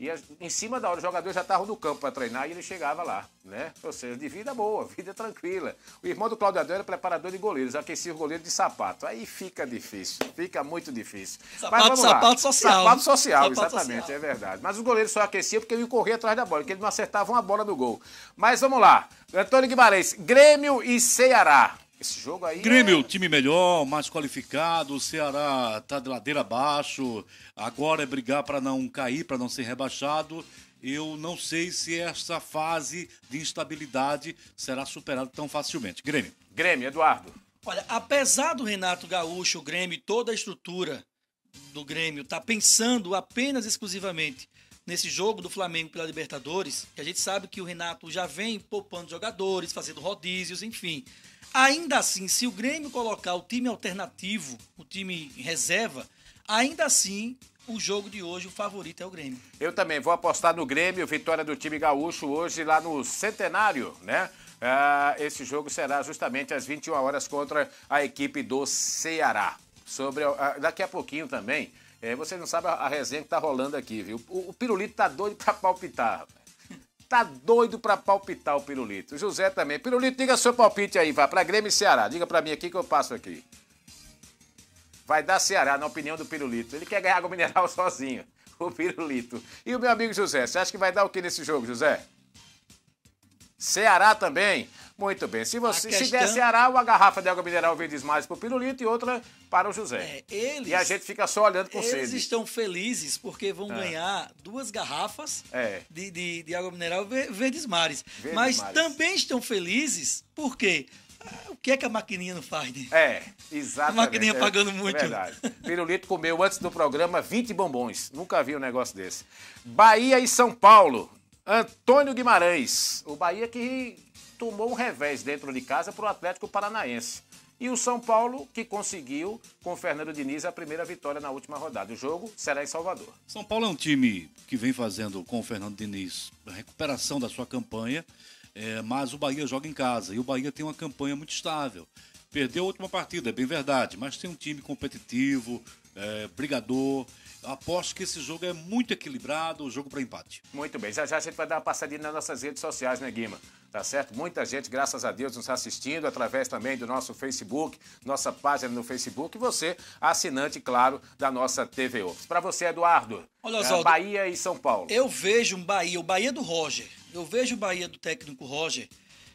E em cima da hora, os jogadores já estavam no campo para treinar e ele chegava lá, né? Ou seja, de vida boa, vida tranquila. O irmão do Cláudio Adão era preparador de goleiros, aquecia o goleiro de sapato. Aí fica difícil, fica muito difícil. Mas vamos lá. Sapato social. Sapato social, Sapato exatamente, social. é verdade. Mas os goleiros só aqueciam porque ele corria atrás da bola, porque ele não acertava uma bola no gol. Mas vamos lá. Antônio Guimarães, Grêmio e Ceará. Esse jogo aí. Grêmio, time melhor, mais qualificado. O Ceará tá de ladeira abaixo. Agora é brigar para não cair, para não ser rebaixado. Eu não sei se essa fase de instabilidade será superada tão facilmente. Grêmio. Grêmio, Eduardo. Olha, apesar do Renato Gaúcho, o Grêmio, toda a estrutura do Grêmio tá pensando apenas exclusivamente nesse jogo do Flamengo pela Libertadores, que a gente sabe que o Renato já vem poupando jogadores, fazendo rodízios, enfim. Ainda assim, se o Grêmio colocar o time alternativo, o time reserva, ainda assim, o jogo de hoje, o favorito é o Grêmio. Eu também vou apostar no Grêmio, vitória do time gaúcho hoje lá no Centenário, né? Esse jogo será justamente às 21 horas contra a equipe do Ceará. Daqui a pouquinho também, vocês não sabem a resenha que tá rolando aqui, viu? O Pirulito tá doido pra palpitar, rapaz. Tá doido pra palpitar o Pirulito. O José também. Pirulito, diga seu palpite aí, vai pra Grêmio e Ceará. Diga pra mim aqui que eu passo aqui. Vai dar Ceará, na opinião do Pirulito. Ele quer ganhar água mineral sozinho, o Pirulito. E o meu amigo José, você acha que vai dar o que nesse jogo, José? Ceará também? Muito bem. Se der Ceará, uma garrafa de água mineral Verdes Mares para o Pirulito e outra para o José. E a gente fica só olhando com sede. Eles estão felizes porque vão ganhar 2 garrafas de água mineral Verdes Mares. Mas também estão felizes porque... O que é que a maquininha não faz, né? Exatamente. A maquininha pagando muito. É verdade. Pirulito comeu antes do programa 20 bombons. Nunca vi um negócio desse. Bahia e São Paulo. Antônio Guimarães. O Bahia que tomou um revés dentro de casa para o Atlético Paranaense. E o São Paulo que conseguiu, com o Fernando Diniz, a primeira vitória na última rodada. O jogo será em Salvador. São Paulo é um time que vem fazendo com o Fernando Diniz a recuperação da sua campanha. Mas o Bahia joga em casa e o Bahia tem uma campanha muito estável. Perdeu a última partida, é bem verdade, mas tem um time competitivo, brigador. Aposto que esse jogo é muito equilibrado, o jogo para empate. Muito bem, já a gente vai dar uma passadinha nas nossas redes sociais, né, Guima? Tá certo? Muita gente, graças a Deus, nos assistindo, através também do nosso Facebook, nossa página no Facebook, e você, assinante, claro, da nossa TV Office. Para você, Eduardo, olha, Oswaldo, Bahia e São Paulo. Eu vejo o Bahia do Roger, eu vejo o Bahia do técnico Roger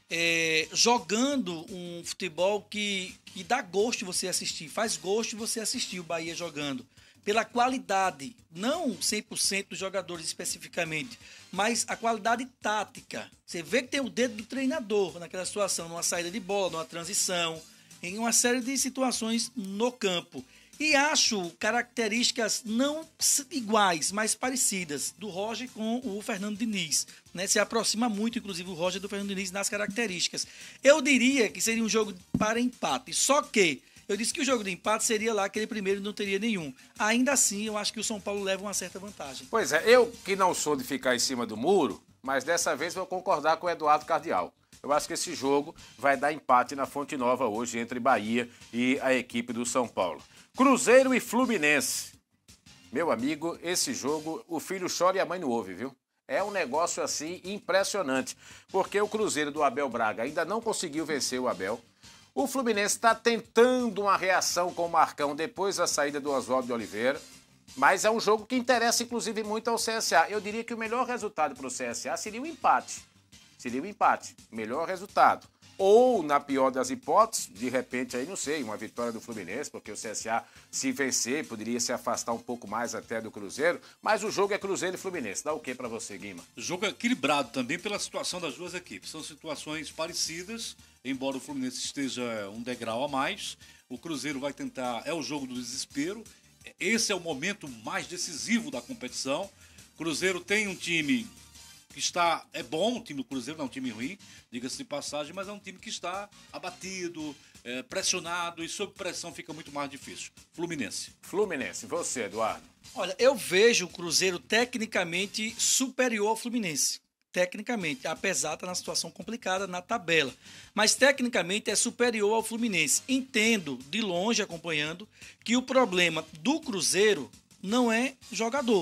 jogando um futebol que dá gosto de você assistir, faz gosto de você assistir o Bahia jogando. Pela qualidade, não 100% dos jogadores especificamente, mas a qualidade tática. Você vê que tem o dedo do treinador naquela situação, numa saída de bola, numa transição, em uma série de situações no campo. E acho características não iguais, mas parecidas, do Roger com o Fernando Diniz. Né? Se aproxima muito, inclusive, o Roger do Fernando Diniz nas características. Eu diria que seria um jogo para empate, só que eu disse que o jogo de empate seria lá, aquele primeiro não teria nenhum. Ainda assim, eu acho que o São Paulo leva uma certa vantagem. Pois é, eu que não sou de ficar em cima do muro, mas dessa vez vou concordar com o Eduardo Cardial. Eu acho que esse jogo vai dar empate na Fonte Nova hoje entre Bahia e a equipe do São Paulo. Cruzeiro e Fluminense. Meu amigo, esse jogo, o filho chora e a mãe não ouve, viu? É um negócio assim impressionante, porque o Cruzeiro do Abel Braga ainda não conseguiu vencer o Abel. O Fluminense está tentando uma reação com o Marcão depois da saída do Oswaldo de Oliveira, mas é um jogo que interessa inclusive muito ao CSA. Eu diria que o melhor resultado para o CSA seria um empate. Seria um empate, melhor resultado. Ou, na pior das hipóteses, de repente, aí não sei, uma vitória do Fluminense, porque o CSA, se vencer, poderia se afastar um pouco mais até do Cruzeiro, mas o jogo é Cruzeiro e Fluminense. Dá o que para você, Guima? O jogo é equilibrado também pela situação das duas equipes. São situações parecidas, embora o Fluminense esteja um degrau a mais. O Cruzeiro vai tentar, é o jogo do desespero. Esse é o momento mais decisivo da competição. O Cruzeiro tem um time que está, é bom, o time do Cruzeiro não é um time ruim, diga-se de passagem, mas é um time que está abatido, pressionado e sob pressão fica muito mais difícil. Fluminense, você, Eduardo. Olha, eu vejo o Cruzeiro tecnicamente superior ao Fluminense. Tecnicamente, apesar de estar na situação complicada na tabela. Mas tecnicamente é superior ao Fluminense. Entendo, de longe acompanhando, que o problema do Cruzeiro não é jogador.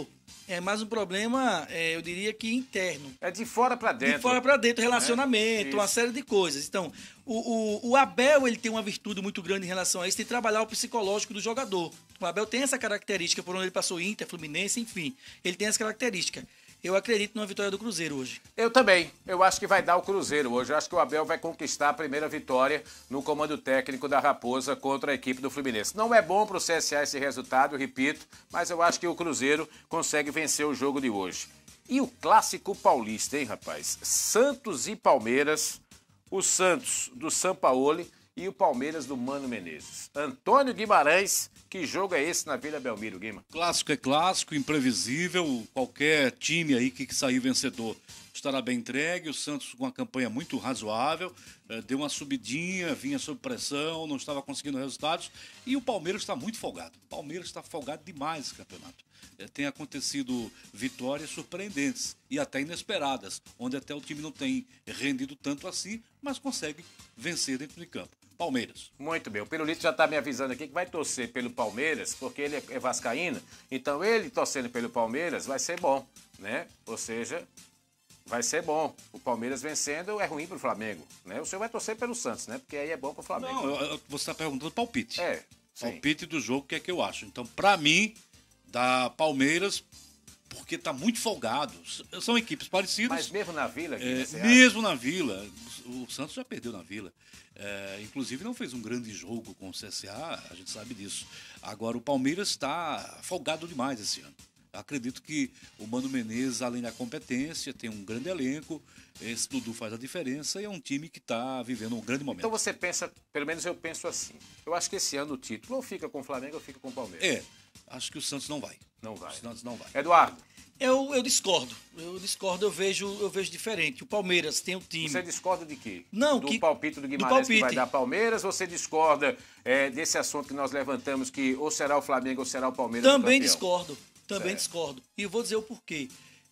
É mais um problema, eu diria que interno. É de fora para dentro. De fora para dentro, relacionamento, Isso. uma série de coisas. Então, o Abel, ele tem uma virtude muito grande em relação a isso, de trabalhar o psicológico do jogador. O Abel tem essa característica, por onde ele passou Inter, Fluminense, enfim. Ele tem essa característica. Eu acredito numa vitória do Cruzeiro hoje. Eu também. Eu acho que vai dar o Cruzeiro hoje. Eu acho que o Abel vai conquistar a primeira vitória no comando técnico da Raposa contra a equipe do Fluminense. Não é bom para o CSA esse resultado, eu repito, mas eu acho que o Cruzeiro consegue vencer o jogo de hoje. E o clássico paulista, hein, rapaz? Santos e Palmeiras, o Santos do Sampaoli e o Palmeiras do Mano Menezes. Antônio Guimarães, que jogo é esse na Vila Belmiro, Guima? Clássico é clássico, imprevisível. Qualquer time aí que sair vencedor estará bem entregue. O Santos com uma campanha muito razoável, deu uma subidinha, vinha sob pressão, não estava conseguindo resultados. E o Palmeiras está muito folgado. O Palmeiras está folgado demais nesse campeonato. Tem acontecido vitórias surpreendentes e até inesperadas, onde até o time não tem rendido tanto assim, mas consegue vencer dentro de campo. Palmeiras. Muito bem. O Pirulito já está me avisando aqui que vai torcer pelo Palmeiras, porque ele é vascaíno. Então, ele torcendo pelo Palmeiras vai ser bom, né? Ou seja, vai ser bom. O Palmeiras vencendo é ruim para o Flamengo, né? O senhor vai torcer pelo Santos, né? Porque aí é bom para o Flamengo. Não, você está perguntando palpite. Sim. Palpite do jogo, o que é que eu acho. Então, para mim, da Palmeiras, porque está muito folgado. São equipes parecidas. Mas mesmo na Vila? Mesmo na Vila. O Santos já perdeu na Vila. Inclusive não fez um grande jogo com o CSA, a gente sabe disso. Agora o Palmeiras está folgado demais esse ano. Acredito que o Mano Menezes, além da competência, tem um grande elenco, esse Dudu faz a diferença e é um time que está vivendo um grande momento. Então você pensa, pelo menos eu penso assim, eu acho que esse ano o título ou fica com o Flamengo ou fica com o Palmeiras. Acho que o Santos não vai. Não vai. O Santos não vai. Eduardo. Eu discordo. Eu vejo diferente. O Palmeiras tem um time. Você discorda de quê? Não, do palpite do Guimarães que vai dar Palmeiras? Você discorda desse assunto que nós levantamos, que ou será o Flamengo ou será o Palmeiras? Também discordo. Discordo. E eu vou dizer o porquê.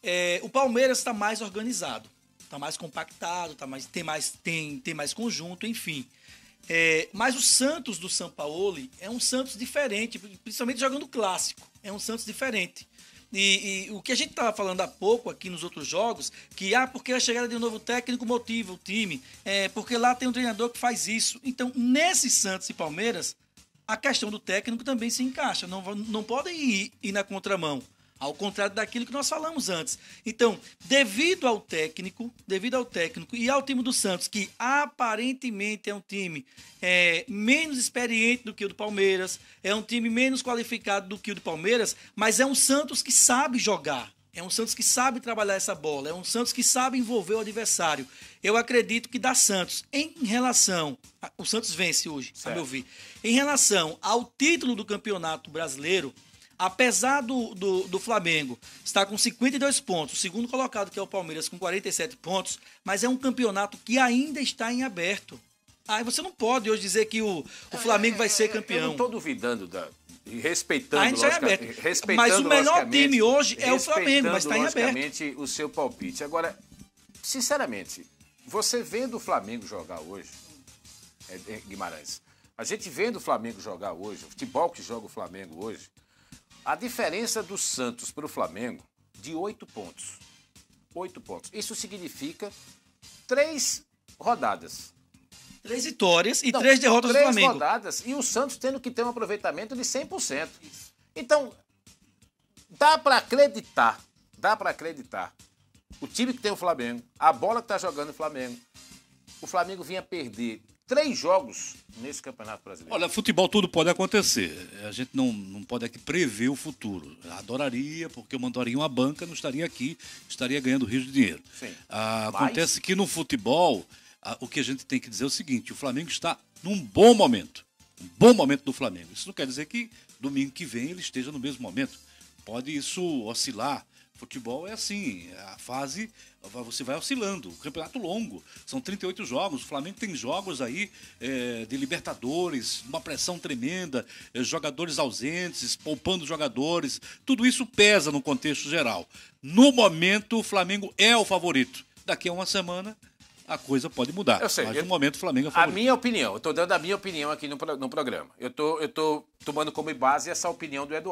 O Palmeiras está mais organizado, está mais compactado, tem mais conjunto, enfim. Mas o Santos do Sampaoli é um Santos diferente, principalmente jogando clássico. É um Santos diferente. E o que a gente estava falando há pouco aqui nos outros jogos, que porque a chegada de um novo técnico motiva o time, porque lá tem um treinador que faz isso. Então, nesse Santos e Palmeiras, a questão do técnico também se encaixa. Não podem ir na contramão, ao contrário daquilo que nós falamos antes. Então, devido ao técnico e ao time do Santos, que aparentemente é um time menos experiente do que o do Palmeiras, é um time menos qualificado do que o do Palmeiras, mas é um Santos que sabe jogar. É um Santos que sabe trabalhar essa bola, é um Santos que sabe envolver o adversário. Eu acredito que dá Santos. O Santos vence hoje, a meu ver. Em relação ao título do Campeonato Brasileiro, apesar do Flamengo estar com 52 pontos, o segundo colocado, que é o Palmeiras, com 47 pontos, mas é um campeonato que ainda está em aberto. Aí você não pode hoje dizer que o Flamengo vai ser campeão. Eu não estou duvidando respeitando, mas o melhor time hoje é o Flamengo, mas está em aberto. O seu palpite. Agora, sinceramente, você vendo o Flamengo jogar hoje, Guimarães, a gente vendo o Flamengo jogar hoje, o futebol que joga o Flamengo hoje, a diferença do Santos para o Flamengo de 8 pontos. 8 pontos. Isso significa 3 rodadas. 3 vitórias e 3 derrotas do Flamengo. 3 rodadas e o Santos tendo que ter um aproveitamento de 100%. Então, dá para acreditar. O time que tem o Flamengo, a bola que está jogando o Flamengo vinha perder 3 jogos nesse Campeonato Brasileiro. Olha, futebol tudo pode acontecer. A gente não pode aqui prever o futuro. Adoraria, porque eu mandaria uma banca, não estaria aqui, estaria ganhando rios de dinheiro. Sim. Acontece que no futebol, o que a gente tem que dizer é o seguinte, o Flamengo está num bom momento. Um bom momento do Flamengo. Isso não quer dizer que domingo que vem ele esteja no mesmo momento. Pode isso oscilar. Futebol é assim, a fase, você vai oscilando, o campeonato longo, são 38 jogos, o Flamengo tem jogos aí de Libertadores, uma pressão tremenda, jogadores ausentes, poupando jogadores, tudo isso pesa no contexto geral. No momento, o Flamengo é o favorito, daqui a uma semana a coisa pode mudar, mas no momento o Flamengo é o favorito. A minha opinião, eu estou dando a minha opinião aqui no programa, eu estou tomando como base essa opinião do Eduardo.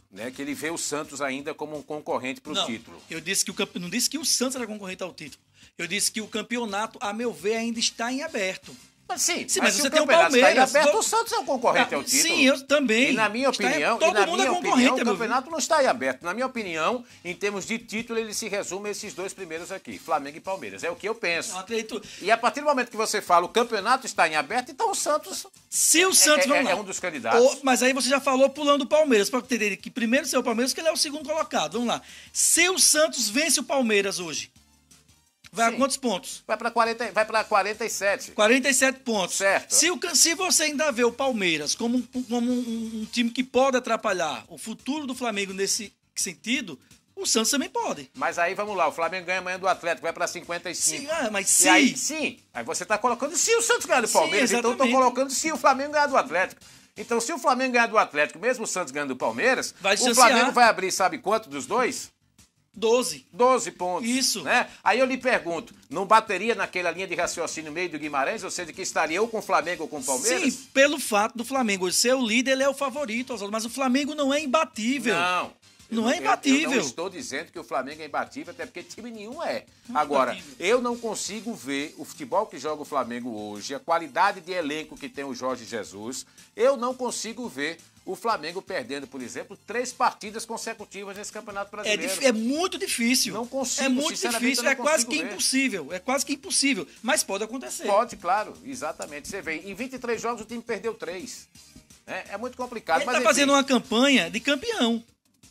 né, que ele vê o Santos ainda como um concorrente para o título. Eu disse que não disse que o Santos era concorrente ao título. Eu disse que o campeonato, a meu ver, ainda está em aberto. Mas sim, mas se você o tem o campeonato está Palmeiras. em aberto, o Santos é um concorrente ao título. Sim, eu também. E na minha opinião, o campeonato não está em aberto. Na minha opinião, em termos de título, ele se resume a esses dois primeiros aqui, Flamengo e Palmeiras. É o que eu penso. Eu acredito. E a partir do momento que você fala o campeonato está em aberto, então o Santos, se o Santos é um dos candidatos. Mas aí você já falou pulando o Palmeiras, para entender que primeiro ser o Palmeiras, que ele é o segundo colocado. Vamos lá. Se o Santos vence o Palmeiras hoje, vai a quantos pontos? Vai para 47. 47 pontos. Certo. Se você ainda vê o Palmeiras como um time que pode atrapalhar o futuro do Flamengo nesse sentido, o Santos também pode. Mas aí vamos lá, o Flamengo ganha amanhã do Atlético, vai para 55. Sim, mas se... Aí você está colocando se o Santos ganhar do Palmeiras, então estou colocando se o Flamengo ganhar do Atlético. Então se o Flamengo ganhar do Atlético, mesmo o Santos ganhando do Palmeiras, o Flamengo vai abrir, sabe quanto dos dois? 12 pontos. Isso. Né? Aí eu lhe pergunto, não bateria naquela linha de raciocínio meio do Guimarães, ou seja, que estaria ou com o Flamengo ou com o Palmeiras? Sim, pelo fato do Flamengo hoje ser o líder, ele é o favorito, Oswaldo, mas o Flamengo não é imbatível. Não é imbatível. Eu não estou dizendo que o Flamengo é imbatível, até porque time nenhum é. Agora, eu não consigo ver o futebol que joga o Flamengo hoje, a qualidade de elenco que tem o Jorge Jesus, eu não consigo ver o Flamengo perdendo, por exemplo, 3 partidas consecutivas nesse Campeonato Brasileiro. É muito difícil. Não consigo, é muito difícil, é quase que impossível. É quase que impossível, mas pode acontecer. Pode, claro, exatamente. Você vê, em 23 jogos o time perdeu 3. É muito complicado. Ele está fazendo uma campanha de campeão.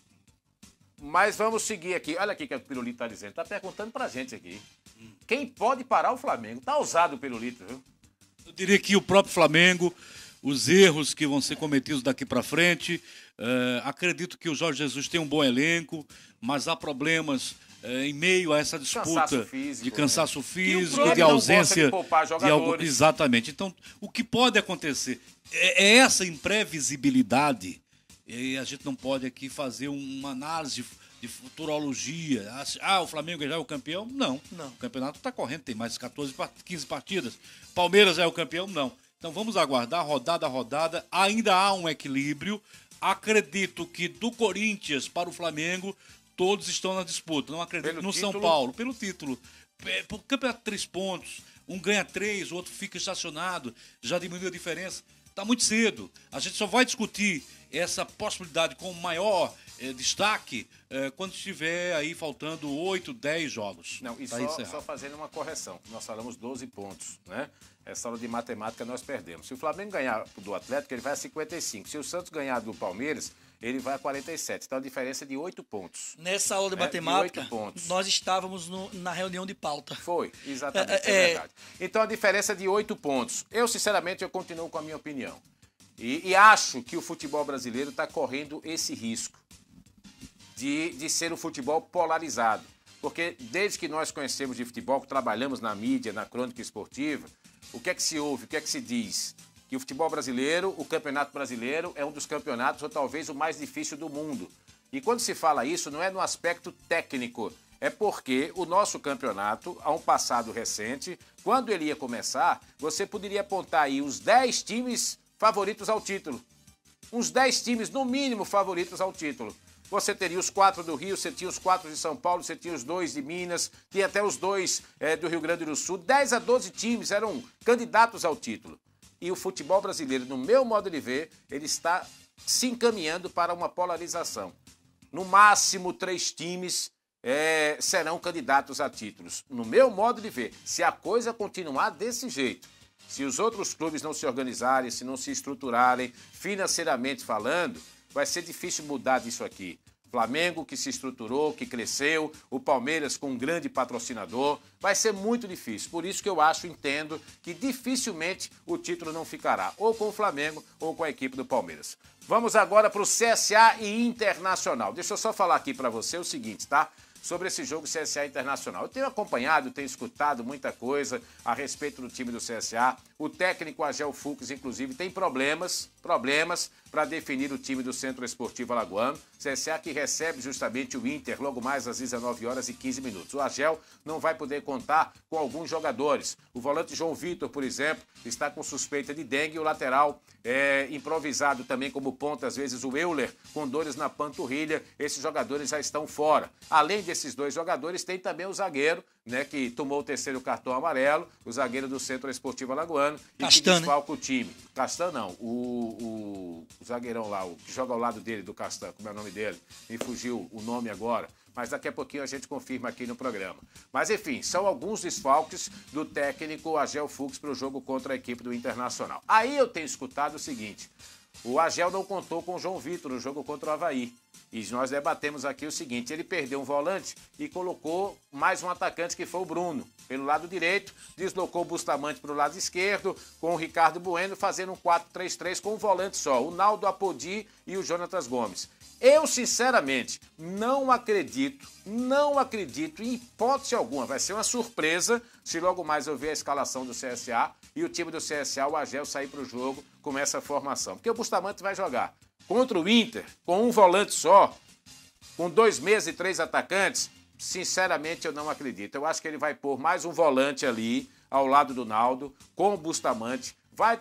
Mas vamos seguir aqui. Olha aqui o que o Pirulito está dizendo. Está perguntando pra gente aqui. Quem pode parar o Flamengo? Tá ousado o Pirulito, viu? Eu diria que o próprio Flamengo, os erros que vão ser cometidos daqui para frente. Acredito que o Jorge Jesus tem um bom elenco, mas há problemas em meio a essa disputa de cansaço físico, de ausência de algum. Exatamente. Então, o que pode acontecer é essa imprevisibilidade. E a gente não pode aqui fazer uma análise de futurologia. O Flamengo já é o campeão? Não. O campeonato está correndo, tem mais 15 partidas. Palmeiras é o campeão? Não. Então vamos aguardar, rodada a rodada. Ainda há um equilíbrio. Acredito que do Corinthians para o Flamengo, todos estão na disputa. Não acredito no São Paulo. Pelo título. O campeonato 3 pontos. Um ganha 3, o outro fica estacionado. Já diminuiu a diferença. Está muito cedo. A gente só vai discutir essa possibilidade com maior destaque quando estiver aí faltando 8, 10 jogos. Não, e só fazendo uma correção. Nós falamos 12 pontos, né? Essa aula de matemática nós perdemos. Se o Flamengo ganhar do Atlético, ele vai a 55. Se o Santos ganhar do Palmeiras, ele vai a 47. Então a diferença é de 8 pontos. Nessa aula de matemática, nós estávamos na reunião de pauta. Foi, exatamente, é verdade. Então a diferença é de 8 pontos. Eu, sinceramente, eu continuo com a minha opinião. E acho que o futebol brasileiro está correndo esse risco de ser um futebol polarizado. Porque desde que nós conhecemos de futebol, que trabalhamos na mídia, na crônica esportiva, o que é que se ouve, o que é que se diz? Que o futebol brasileiro, o campeonato brasileiro, é um dos campeonatos, ou talvez o mais difícil do mundo. E quando se fala isso, não é no aspecto técnico, é porque o nosso campeonato, há um passado recente, quando ele ia começar, você poderia apontar aí os 10 times favoritos ao título. Uns 10 times, no mínimo, favoritos ao título. Você teria os 4 do Rio, você tinha os 4 de São Paulo, você tinha os 2 de Minas, tinha até os 2 do Rio Grande do Sul. 10 a 12 times eram candidatos ao título. E o futebol brasileiro, no meu modo de ver, ele está se encaminhando para uma polarização. No máximo, 3 times serão candidatos a títulos. No meu modo de ver, se a coisa continuar desse jeito, se os outros clubes não se organizarem, se não se estruturarem, financeiramente falando, vai ser difícil mudar disso aqui. Flamengo que se estruturou, que cresceu, o Palmeiras com um grande patrocinador, vai ser muito difícil. Por isso que eu entendo que dificilmente o título não ficará ou com o Flamengo ou com a equipe do Palmeiras. Vamos agora para o CSA e Internacional. Deixa eu só falar aqui para você o seguinte, tá? Sobre esse jogo CSA Internacional. Eu tenho acompanhado, tenho escutado muita coisa a respeito do time do CSA. O técnico Agel Fux, inclusive, tem problemas para definir o time do Centro Esportivo Alagoano. CSA que recebe justamente o Inter logo mais às 19h15. O Agel não vai poder contar com alguns jogadores. O volante João Vitor, por exemplo, está com suspeita de dengue. O lateral improvisado também como ponta, às vezes o Euler, com dores na panturrilha. Esses jogadores já estão fora. Além desses dois jogadores, tem também o zagueiro, né, que tomou o terceiro cartão amarelo, o zagueiro do Centro Esportivo Alagoano, e que desfalca o time. Castan não, o zagueirão lá, o que joga ao lado dele, do Castan, como é o nome dele, me fugiu o nome agora, mas daqui a pouquinho a gente confirma aqui no programa. Mas enfim, são alguns desfalques do técnico Agel Fux para o jogo contra a equipe do Internacional. Aí eu tenho escutado o seguinte, o Agel não contou com o João Vitor no jogo contra o Avaí. E nós debatemos aqui o seguinte, ele perdeu um volante e colocou mais um atacante que foi o Bruno, pelo lado direito, deslocou o Bustamante para o lado esquerdo, com o Ricardo Bueno fazendo um 4-3-3 com um volante só, o Naldo Apodi e o Jonatas Gomes. Eu, sinceramente, não acredito em hipótese alguma, vai ser uma surpresa se logo mais eu ver a escalação do CSA e o time do CSA, o Agel, sair para o jogo com essa formação, porque o Bustamante vai jogar contra o Inter, com um volante só, com 2 meias e 3 atacantes, sinceramente eu não acredito. Eu acho que ele vai pôr mais um volante ali, ao lado do Naldo, com o Bustamante,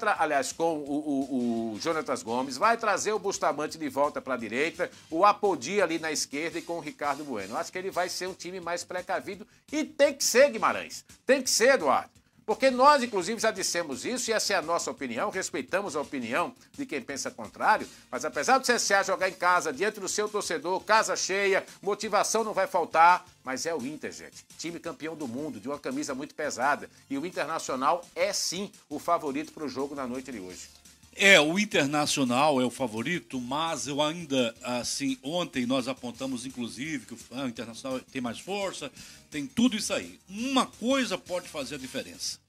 com o Jonatas Gomes, vai trazer o Bustamante de volta para a direita, o Apodi ali na esquerda e com o Ricardo Bueno. Eu acho que ele vai ser um time mais precavido e tem que ser, Guimarães. Tem que ser, Eduardo. Porque nós, inclusive, já dissemos isso e essa é a nossa opinião, respeitamos a opinião de quem pensa contrário, mas apesar do CSA jogar em casa, diante do seu torcedor, casa cheia, motivação não vai faltar, mas é o Inter, gente. Time campeão do mundo, de uma camisa muito pesada. E o Internacional é, sim, o favorito para o jogo na noite de hoje. O Internacional é o favorito, mas eu ainda, assim, ontem nós apontamos, inclusive, que o Internacional tem mais força, tem tudo isso aí. Uma coisa pode fazer a diferença,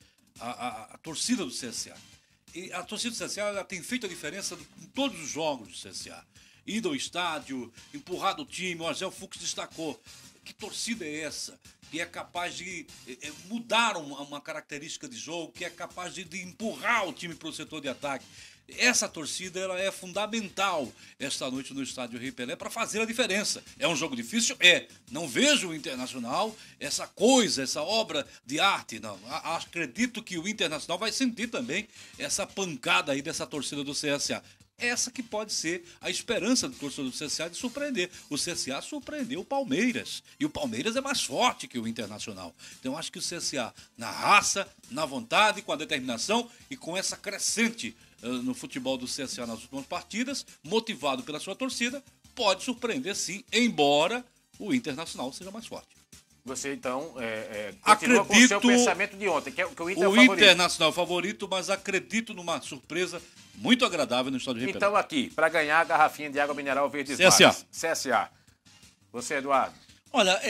a torcida do CSA. E a torcida do CSA ela tem feito a diferença em todos os jogos do CSA. Ido ao estádio, empurrado o time, o Agel Fux destacou. Que torcida é essa? Que é capaz de mudar uma característica de jogo, que é capaz de empurrar o time para o setor de ataque. Essa torcida ela é fundamental esta noite no estádio Rei Pelé para fazer a diferença. É um jogo difícil? Não vejo o Internacional, essa coisa, essa obra de arte, não. Acredito que o Internacional vai sentir também essa pancada aí dessa torcida do CSA. Essa que pode ser a esperança do torcedor do CSA de surpreender. O CSA surpreendeu o Palmeiras. E o Palmeiras é mais forte que o Internacional. Então acho que o CSA, na raça, na vontade, com a determinação e com essa crescente no futebol do CSA nas últimas partidas, motivado pela sua torcida, pode surpreender sim, embora o Internacional seja mais forte. Você, então, continua com o seu pensamento de ontem, que o Inter é o favorito. O Internacional é o favorito, mas acredito numa surpresa muito agradável no estádio de Rei Pelé. Então, aqui, para ganhar a garrafinha de água mineral verde CSA. Você, Eduardo? Olha,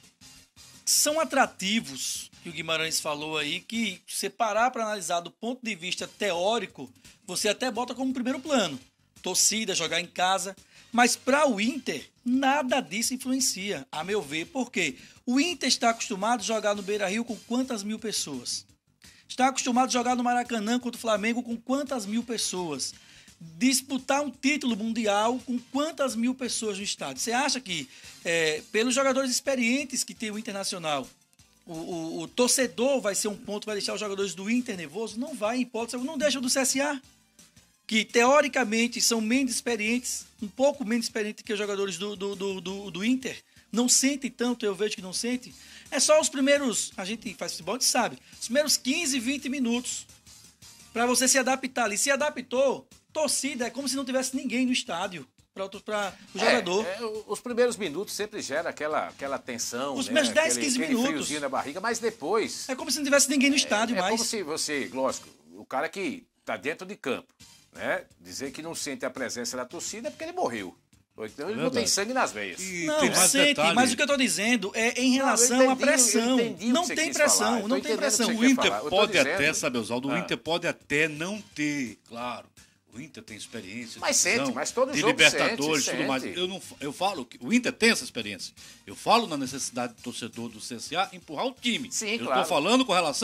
são atrativos que o Guimarães falou aí, que se parar para analisar do ponto de vista teórico, você até bota como primeiro plano. Torcida, jogar em casa. Mas para o Inter, nada disso influencia, a meu ver. Por quê? O Inter está acostumado a jogar no Beira-Rio com quantas mil pessoas? Está acostumado a jogar no Maracanã contra o Flamengo com quantas mil pessoas? Disputar um título mundial com quantas mil pessoas no estádio? Você acha que, pelos jogadores experientes que tem o Internacional, o torcedor vai ser um ponto que vai deixar os jogadores do Inter nervosos? Não vai, em hipótese, não deixa do CSA, que teoricamente são menos experientes, um pouco menos experientes que os jogadores do Inter. Não sentem tanto, eu vejo que não sentem. É só os primeiros, a gente faz futebol, a gente sabe, os primeiros 15, 20 minutos para você se adaptar ali. Se adaptou, torcida, é como se não tivesse ninguém no estádio para o jogador. Os primeiros minutos sempre gera aquela tensão, os primeiros 10, 15 minutos. Friozinho na barriga, mas depois... É como se não tivesse ninguém no estádio mais. É como se você, lógico, o cara que está dentro de campo, né? Dizer que não sente a presença da torcida é porque ele morreu. Então ele não tem sangue nas veias. Não, sente, mas o que eu estou dizendo é em relação à pressão. Não tem pressão, não tem pressão. O Inter pode até, sabe, Oswaldo, o Inter pode até não ter, claro. O Inter tem experiência mas todo de jogo Libertadores e sente. tudo mais. Eu falo que o Inter tem essa experiência. Eu falo na necessidade do torcedor do CSA empurrar o time. Sim, eu claro. estou falando com relação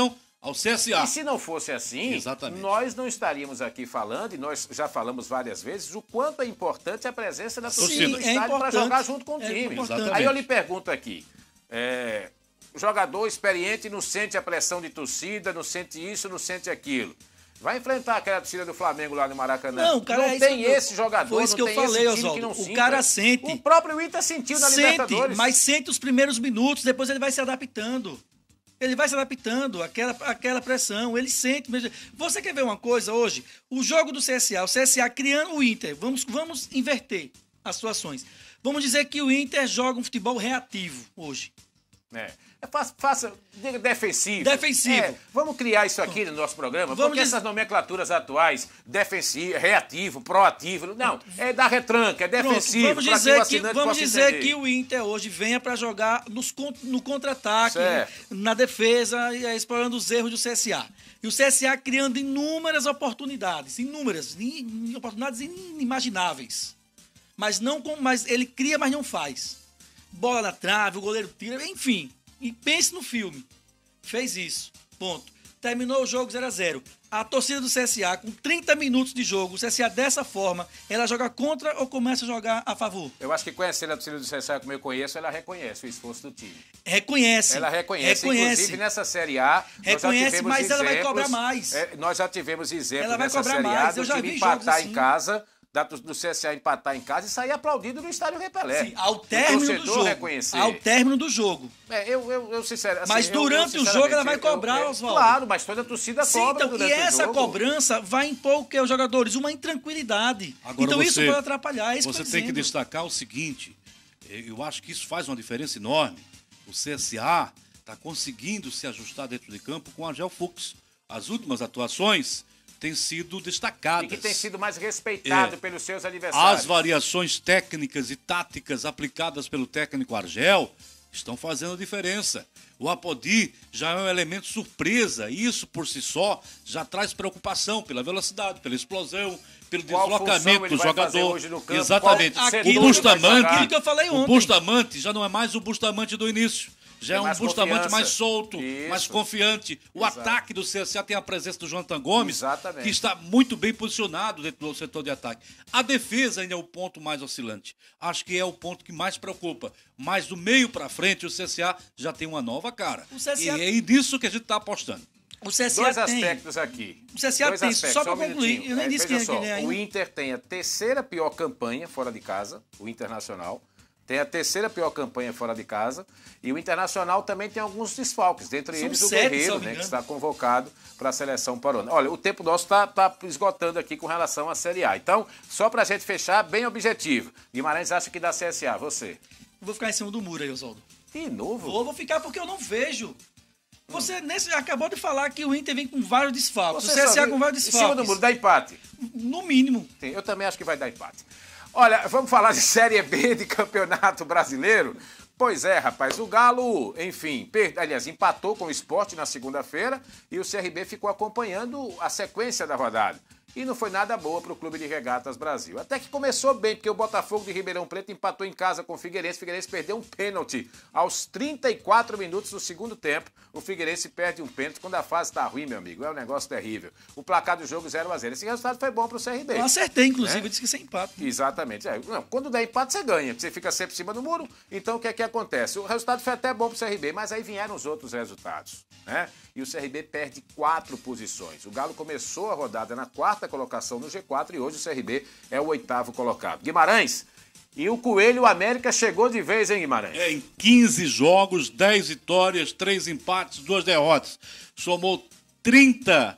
ao CSA. E se não fosse assim, Exatamente. nós não estaríamos aqui falando, e nós já falamos várias vezes, o quanto é importante a presença da torcida no estádio para jogar junto com o time. Aí eu lhe pergunto aqui, o jogador experiente não sente a pressão de torcida, não sente isso, não sente aquilo. Vai enfrentar aquela torcida do Flamengo lá no Maracanã. Não, cara, não tem esse jogador, foi isso não que eu tem falei, esse time Oswaldo. que não O sinta. cara sente. O próprio Inter sentiu na Libertadores. Mas sente os primeiros minutos, depois ele vai se adaptando. Ele vai se adaptando àquela pressão, ele sente mesmo. Você quer ver uma coisa hoje? O jogo do CSA, o CSA criando o Inter, vamos inverter as situações. Vamos dizer que o Inter joga um futebol reativo hoje. Diga defensivo. Defensivo. Vamos criar isso aqui no nosso programa, Vamos porque essas nomenclaturas atuais, defensivo, reativo, proativo, não, é da retranca, é defensivo. Pronto, vamos dizer que o Inter hoje venha para jogar no contra-ataque, na defesa, explorando os erros do CSA. E o CSA criando inúmeras oportunidades inimagináveis. Mas ele cria, mas não faz. Bola na trave, o goleiro tira, enfim. E pense no filme. Fez isso. Ponto. Terminou o jogo 0-0. A torcida do CSA, com 30 minutos de jogo, o CSA dessa forma, ela joga contra ou começa a jogar a favor? Eu acho que conhecendo a torcida do CSA como eu conheço, ela reconhece o esforço do time. Reconhece. Ela reconhece. Inclusive nessa Série A, reconhece, mas ela vai cobrar mais. Nós já tivemos exemplos ela vai nessa cobrar Série A mais. do time empatar em casa, do CSA empatar em casa e sair aplaudido no estádio Repelé. Sim, ao término do jogo. Reconhecer. Ao término do jogo. Eu sinceramente. Mas durante o jogo ela vai cobrar, Oswaldo. Claro, mas toda a torcida cobra durante o jogo. E essa cobrança vai impor o que os jogadores? Uma intranquilidade. Agora então isso pode atrapalhar. Você tem que destacar o seguinte, eu acho que isso faz uma diferença enorme. O CSA está conseguindo se ajustar dentro de campo com o Argel Fux. As últimas atuações têm sido destacadas. E que tem sido mais respeitado pelos seus adversários. As variações técnicas e táticas aplicadas pelo técnico Argel estão fazendo diferença. O Apodi já é um elemento surpresa. E isso, por si só, já traz preocupação pela velocidade, pela explosão, pelo deslocamento do jogador. Exatamente. Aquilo que eu falei ontem. O Bustamante já não é mais o Bustamante do início. Já é um Bustamante mais solto, mais confiante. O ataque do CSA tem a presença do Jonathan Gomes, que está muito bem posicionado dentro do setor de ataque. A defesa ainda é o ponto mais oscilante. Acho que é o ponto que mais preocupa. Mas do meio para frente, o CSA já tem uma nova cara. E é nisso que a gente está apostando. O CSA dois aspectos aqui. O CSA tem, só para concluir, eu nem disse quem é que ele é ainda. O Inter tem a terceira pior campanha fora de casa, o Internacional. Tem a terceira pior campanha fora de casa. E o Internacional também tem alguns desfalques. Dentre eles o Guerreiro, que está convocado para a seleção parona. Olha, o tempo nosso está esgotando aqui com relação à Série A. Então, só para a gente fechar, bem objetivo. Guimarães acha que dá CSA. Você? Eu vou ficar em cima do muro aí, Oswaldo. De novo? Vou ficar porque eu não vejo. Você acabou de falar que o Inter vem com vários desfalques. O CSA com vários desfalques. Em cima do muro, dá empate? No mínimo. Eu também acho que vai dar empate. Olha, vamos falar de Série B de Campeonato Brasileiro? Pois é, rapaz, o Galo, enfim, empatou com o Sport na segunda-feira e o CRB ficou acompanhando a sequência da rodada. E não foi nada boa para o Clube de Regatas Brasil. Até que começou bem, porque o Botafogo de Ribeirão Preto empatou em casa com o Figueirense. O Figueirense perdeu um pênalti aos 34 minutos do segundo tempo. O Figueirense perde um pênalti quando a fase está ruim, meu amigo. É um negócio terrível. O placar do jogo 0-0. Esse resultado foi bom para o CRB. Eu acertei, inclusive, eu disse que isso é empate. Exatamente. Quando der empate, você ganha. Você fica sempre em cima do muro. Então, o que é que acontece? O resultado foi até bom para o CRB, mas aí vieram os outros resultados, né? E o CRB perde 4 posições. O Galo começou a rodada na 4ª colocação no G4 e hoje o CRB é o 8º colocado. Guimarães, e o Coelho América chegou de vez, hein, Guimarães? Em 15 jogos, 10 vitórias, 3 empates, 2 derrotas. Somou 30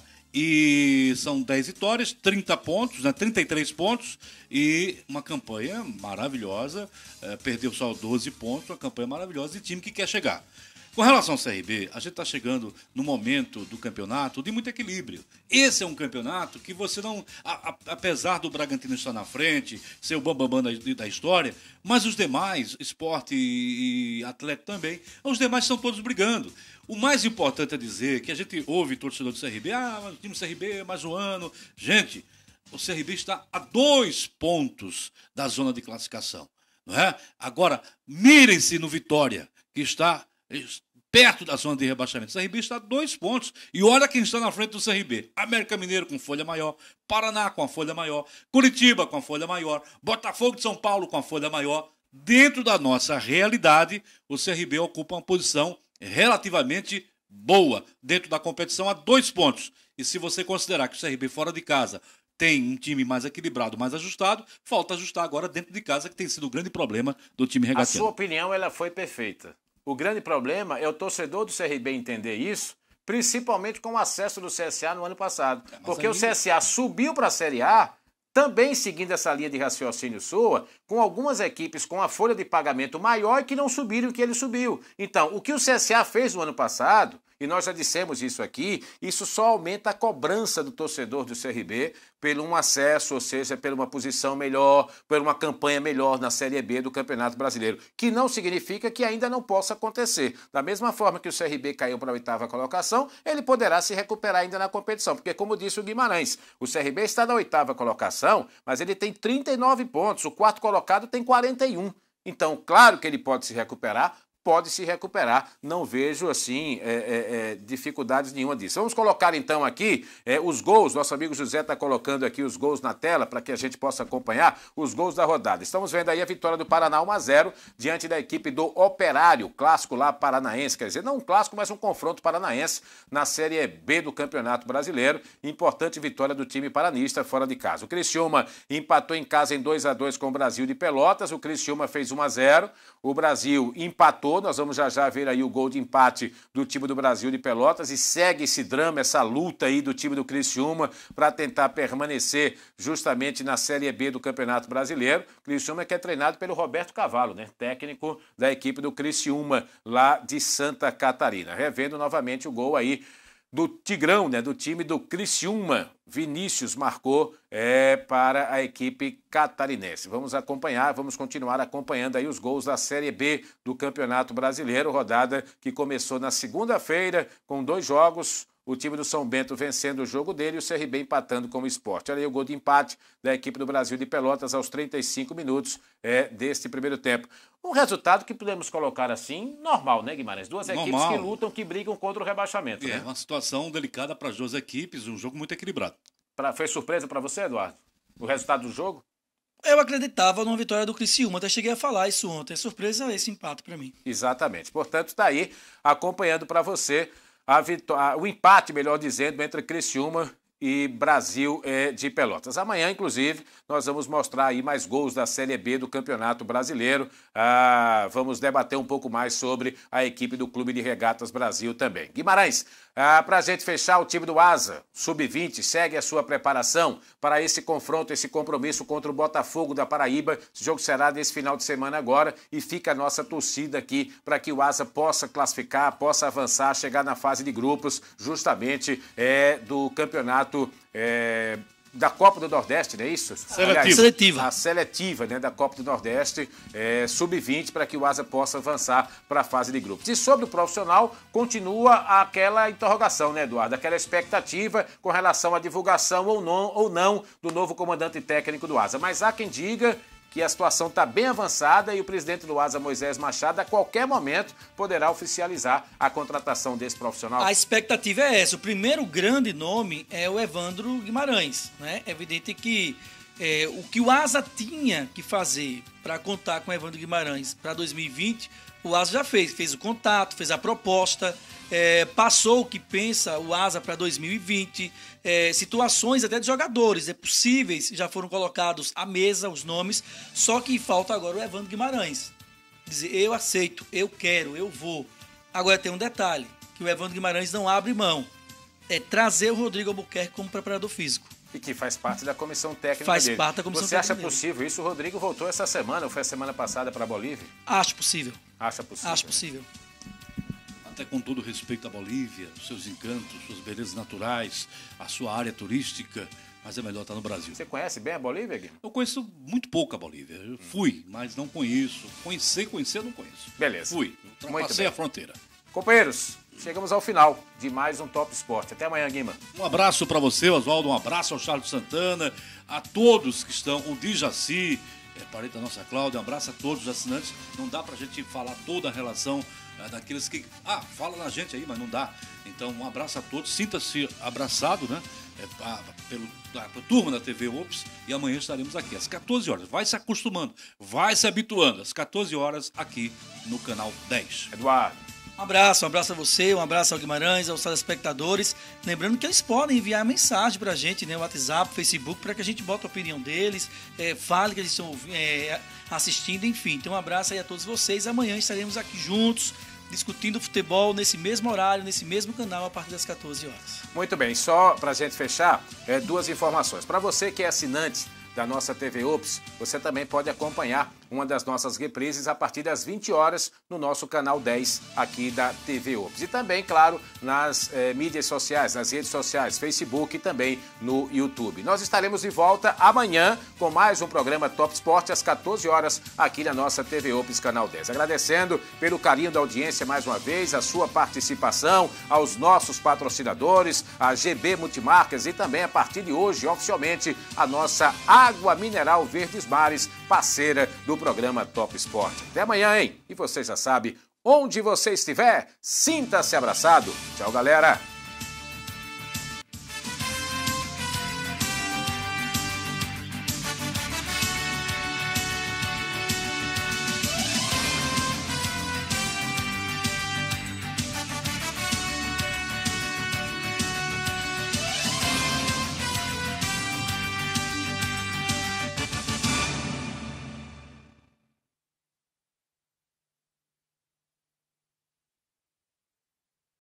e são 10 vitórias, 30 pontos, né, 33 pontos e uma campanha maravilhosa. Perdeu só 12 pontos, uma campanha maravilhosa de time que quer chegar. Com relação ao CRB, a gente está chegando no momento do campeonato de muito equilíbrio. Esse é um campeonato que você não... apesar do Bragantino estar na frente, ser o bambambam da história, mas os demais, Sport e Atlético também, os demais estão todos brigando. O mais importante é dizer que a gente ouve torcedor do CRB, mas o time do CRB é mais um ano. Gente, o CRB está a 2 pontos da zona de classificação. Não é? Agora, mirem-se no Vitória, que está perto da zona de rebaixamento. O CRB está a 2 pontos. E olha quem está na frente do CRB. América Mineiro com folha maior, Paraná com a folha maior, Curitiba com a folha maior, Botafogo de São Paulo com a folha maior. Dentro da nossa realidade, o CRB ocupa uma posição relativamente boa dentro da competição a 2 pontos. E se você considerar que o CRB fora de casa tem um time mais equilibrado, mais ajustado, falta ajustar agora dentro de casa, que tem sido o grande problema do time regatiano. A sua opinião, ela foi perfeita. O grande problema é o torcedor do CRB entender isso, principalmente com o acesso do CSA no ano passado. Porque o CSA subiu para a Série A, também seguindo essa linha de raciocínio sua, com algumas equipes com a folha de pagamento maior que não subiram o que ele subiu. Então, o que o CSA fez no ano passado, e nós já dissemos isso aqui, isso só aumenta a cobrança do torcedor do CRB pelo um acesso, ou seja, por uma posição melhor, por uma campanha melhor na Série B do Campeonato Brasileiro, que não significa que ainda não possa acontecer. Da mesma forma que o CRB caiu para a 8ª colocação, ele poderá se recuperar ainda na competição, porque como disse o Guimarães, o CRB está na 8ª colocação, mas ele tem 39 pontos, o 4º colocado tem 41. Então, claro que ele pode se recuperar, não vejo, assim, dificuldades nenhuma disso. Vamos colocar, então, aqui os gols. Nosso amigo José está colocando aqui os gols na tela para que a gente possa acompanhar os gols da rodada. Estamos vendo aí a vitória do Paraná 1-0 diante da equipe do Operário, clássico lá paranaense, quer dizer, não um clássico, mas um confronto paranaense na Série B do Campeonato Brasileiro. Importante vitória do time paranista fora de casa. O Criciúma empatou em casa em 2-2 com o Brasil de Pelotas. O Criciúma fez 1-0. O Brasil empatou. Nós vamos já ver aí o gol de empate do time do Brasil de Pelotas e segue esse drama, essa luta aí do time do Criciúma para tentar permanecer justamente na Série B do Campeonato Brasileiro. Criciúma que é treinado pelo Roberto Cavalo, né? Técnico da equipe do Criciúma lá de Santa Catarina. Revendo novamente o gol aí do Tigrão, né, do time do Criciúma. Vinícius marcou para a equipe catarinense. Vamos acompanhar, vamos continuar acompanhando aí os gols da Série B do Campeonato Brasileiro, rodada que começou na segunda-feira com 2 jogos. O time do São Bento vencendo o jogo dele e o CRB empatando com o Sport. Olha aí o gol de empate da equipe do Brasil de Pelotas aos 35 minutos deste primeiro tempo. Um resultado que podemos colocar assim, normal, né, Guimarães? Duas equipes que lutam, que brigam contra o rebaixamento. É uma situação delicada para as 2 equipes, um jogo muito equilibrado. Foi surpresa para você, Eduardo? O resultado do jogo? Eu acreditava numa vitória do Criciúma, até cheguei a falar isso ontem. É surpresa esse empate para mim. Exatamente. Portanto, está aí acompanhando para você o empate, melhor dizendo, entre Criciúma e Brasil de Pelotas. Amanhã, inclusive, nós vamos mostrar aí mais gols da Série B do Campeonato Brasileiro. Vamos debater um pouco mais sobre a equipe do Clube de Regatas Brasil também. Guimarães, para a gente fechar, o time do Asa, Sub-20, segue a sua preparação para esse confronto, esse compromisso contra o Botafogo da Paraíba. Esse jogo será nesse final de semana agora e fica a nossa torcida aqui para que o Asa possa classificar, possa avançar, chegar na fase de grupos justamente do campeonato da Copa do Nordeste, não é isso? Seletiva. A seletiva, né, da Copa do Nordeste, Sub-20, para que o Asa possa avançar para a fase de grupos. E sobre o profissional, continua aquela interrogação, né, Eduardo? Aquela expectativa com relação à divulgação ou não do novo comandante técnico do Asa. Mas há quem diga que a situação está bem avançada e o presidente do Asa, Moisés Machado, a qualquer momento poderá oficializar a contratação desse profissional. A expectativa é essa. O primeiro grande nome é o Evandro Guimarães, né? É evidente que o que o Asa tinha que fazer para contar com o Evandro Guimarães para 2020, o Asa já fez o contato, fez a proposta, passou o que pensa o Asa para 2020, situações até de jogadores possíveis, já foram colocados à mesa os nomes, só que falta agora o Evandro Guimarães. Dizer, eu aceito, eu quero, eu vou. Agora tem um detalhe, que o Evandro Guimarães não abre mão, trazer o Rodrigo Albuquerque como preparador físico. E que faz parte da comissão técnica faz dele. Parte da comissão Você técnica acha possível isso? O Rodrigo voltou essa semana, ou foi a semana passada para a Bolívia? Acho possível. Acha possível? Acho possível. Até com todo respeito à Bolívia, os seus encantos, suas belezas naturais, a sua área turística, mas é melhor estar no Brasil. Você conhece bem a Bolívia, Gui? Eu conheço muito pouco a Bolívia. Eu fui, mas não conheço. Conhecer eu não conheço. Beleza. Fui. Passei a fronteira. Companheiros, chegamos ao final de mais um Top Sport. Até amanhã, Guima. Um abraço para você, Oswaldo. Um abraço ao Charles Santana, a todos que estão, o Dijaci, parente da nossa Cláudia, um abraço a todos os assinantes. Não dá pra gente falar toda a relação daqueles que, fala na gente aí, mas não dá. Então, um abraço a todos, sinta-se abraçado, né? Pela turma da TV Ops, e amanhã estaremos aqui às 14 horas. Vai se acostumando, vai se habituando, às 14 horas aqui no canal 10. Eduardo. Um abraço a você, um abraço ao Guimarães, aos telespectadores. Lembrando que eles podem enviar mensagem pra gente, né? WhatsApp, Facebook, para que a gente bote a opinião deles, fale que eles estão assistindo, enfim. Então um abraço aí a todos vocês. Amanhã estaremos aqui juntos, discutindo futebol nesse mesmo horário, nesse mesmo canal, a partir das 14 horas. Muito bem, só pra gente fechar, duas informações. Para você que é assinante da nossa TV Ops, você também pode acompanhar uma das nossas reprises a partir das 20 horas no nosso canal 10 aqui da TV Ops. E também, claro, nas mídias sociais, nas redes sociais, Facebook e também no YouTube. Nós estaremos de volta amanhã com mais um programa Top Sport às 14 horas aqui na nossa TV Ops Canal 10. Agradecendo pelo carinho da audiência mais uma vez, a sua participação, aos nossos patrocinadores, a GB Multimarcas e também a partir de hoje, oficialmente, a nossa Água Mineral Verdes Mares, parceira do programa Top Sport. Até amanhã, hein? E você já sabe, onde você estiver, sinta-se abraçado. Tchau, galera!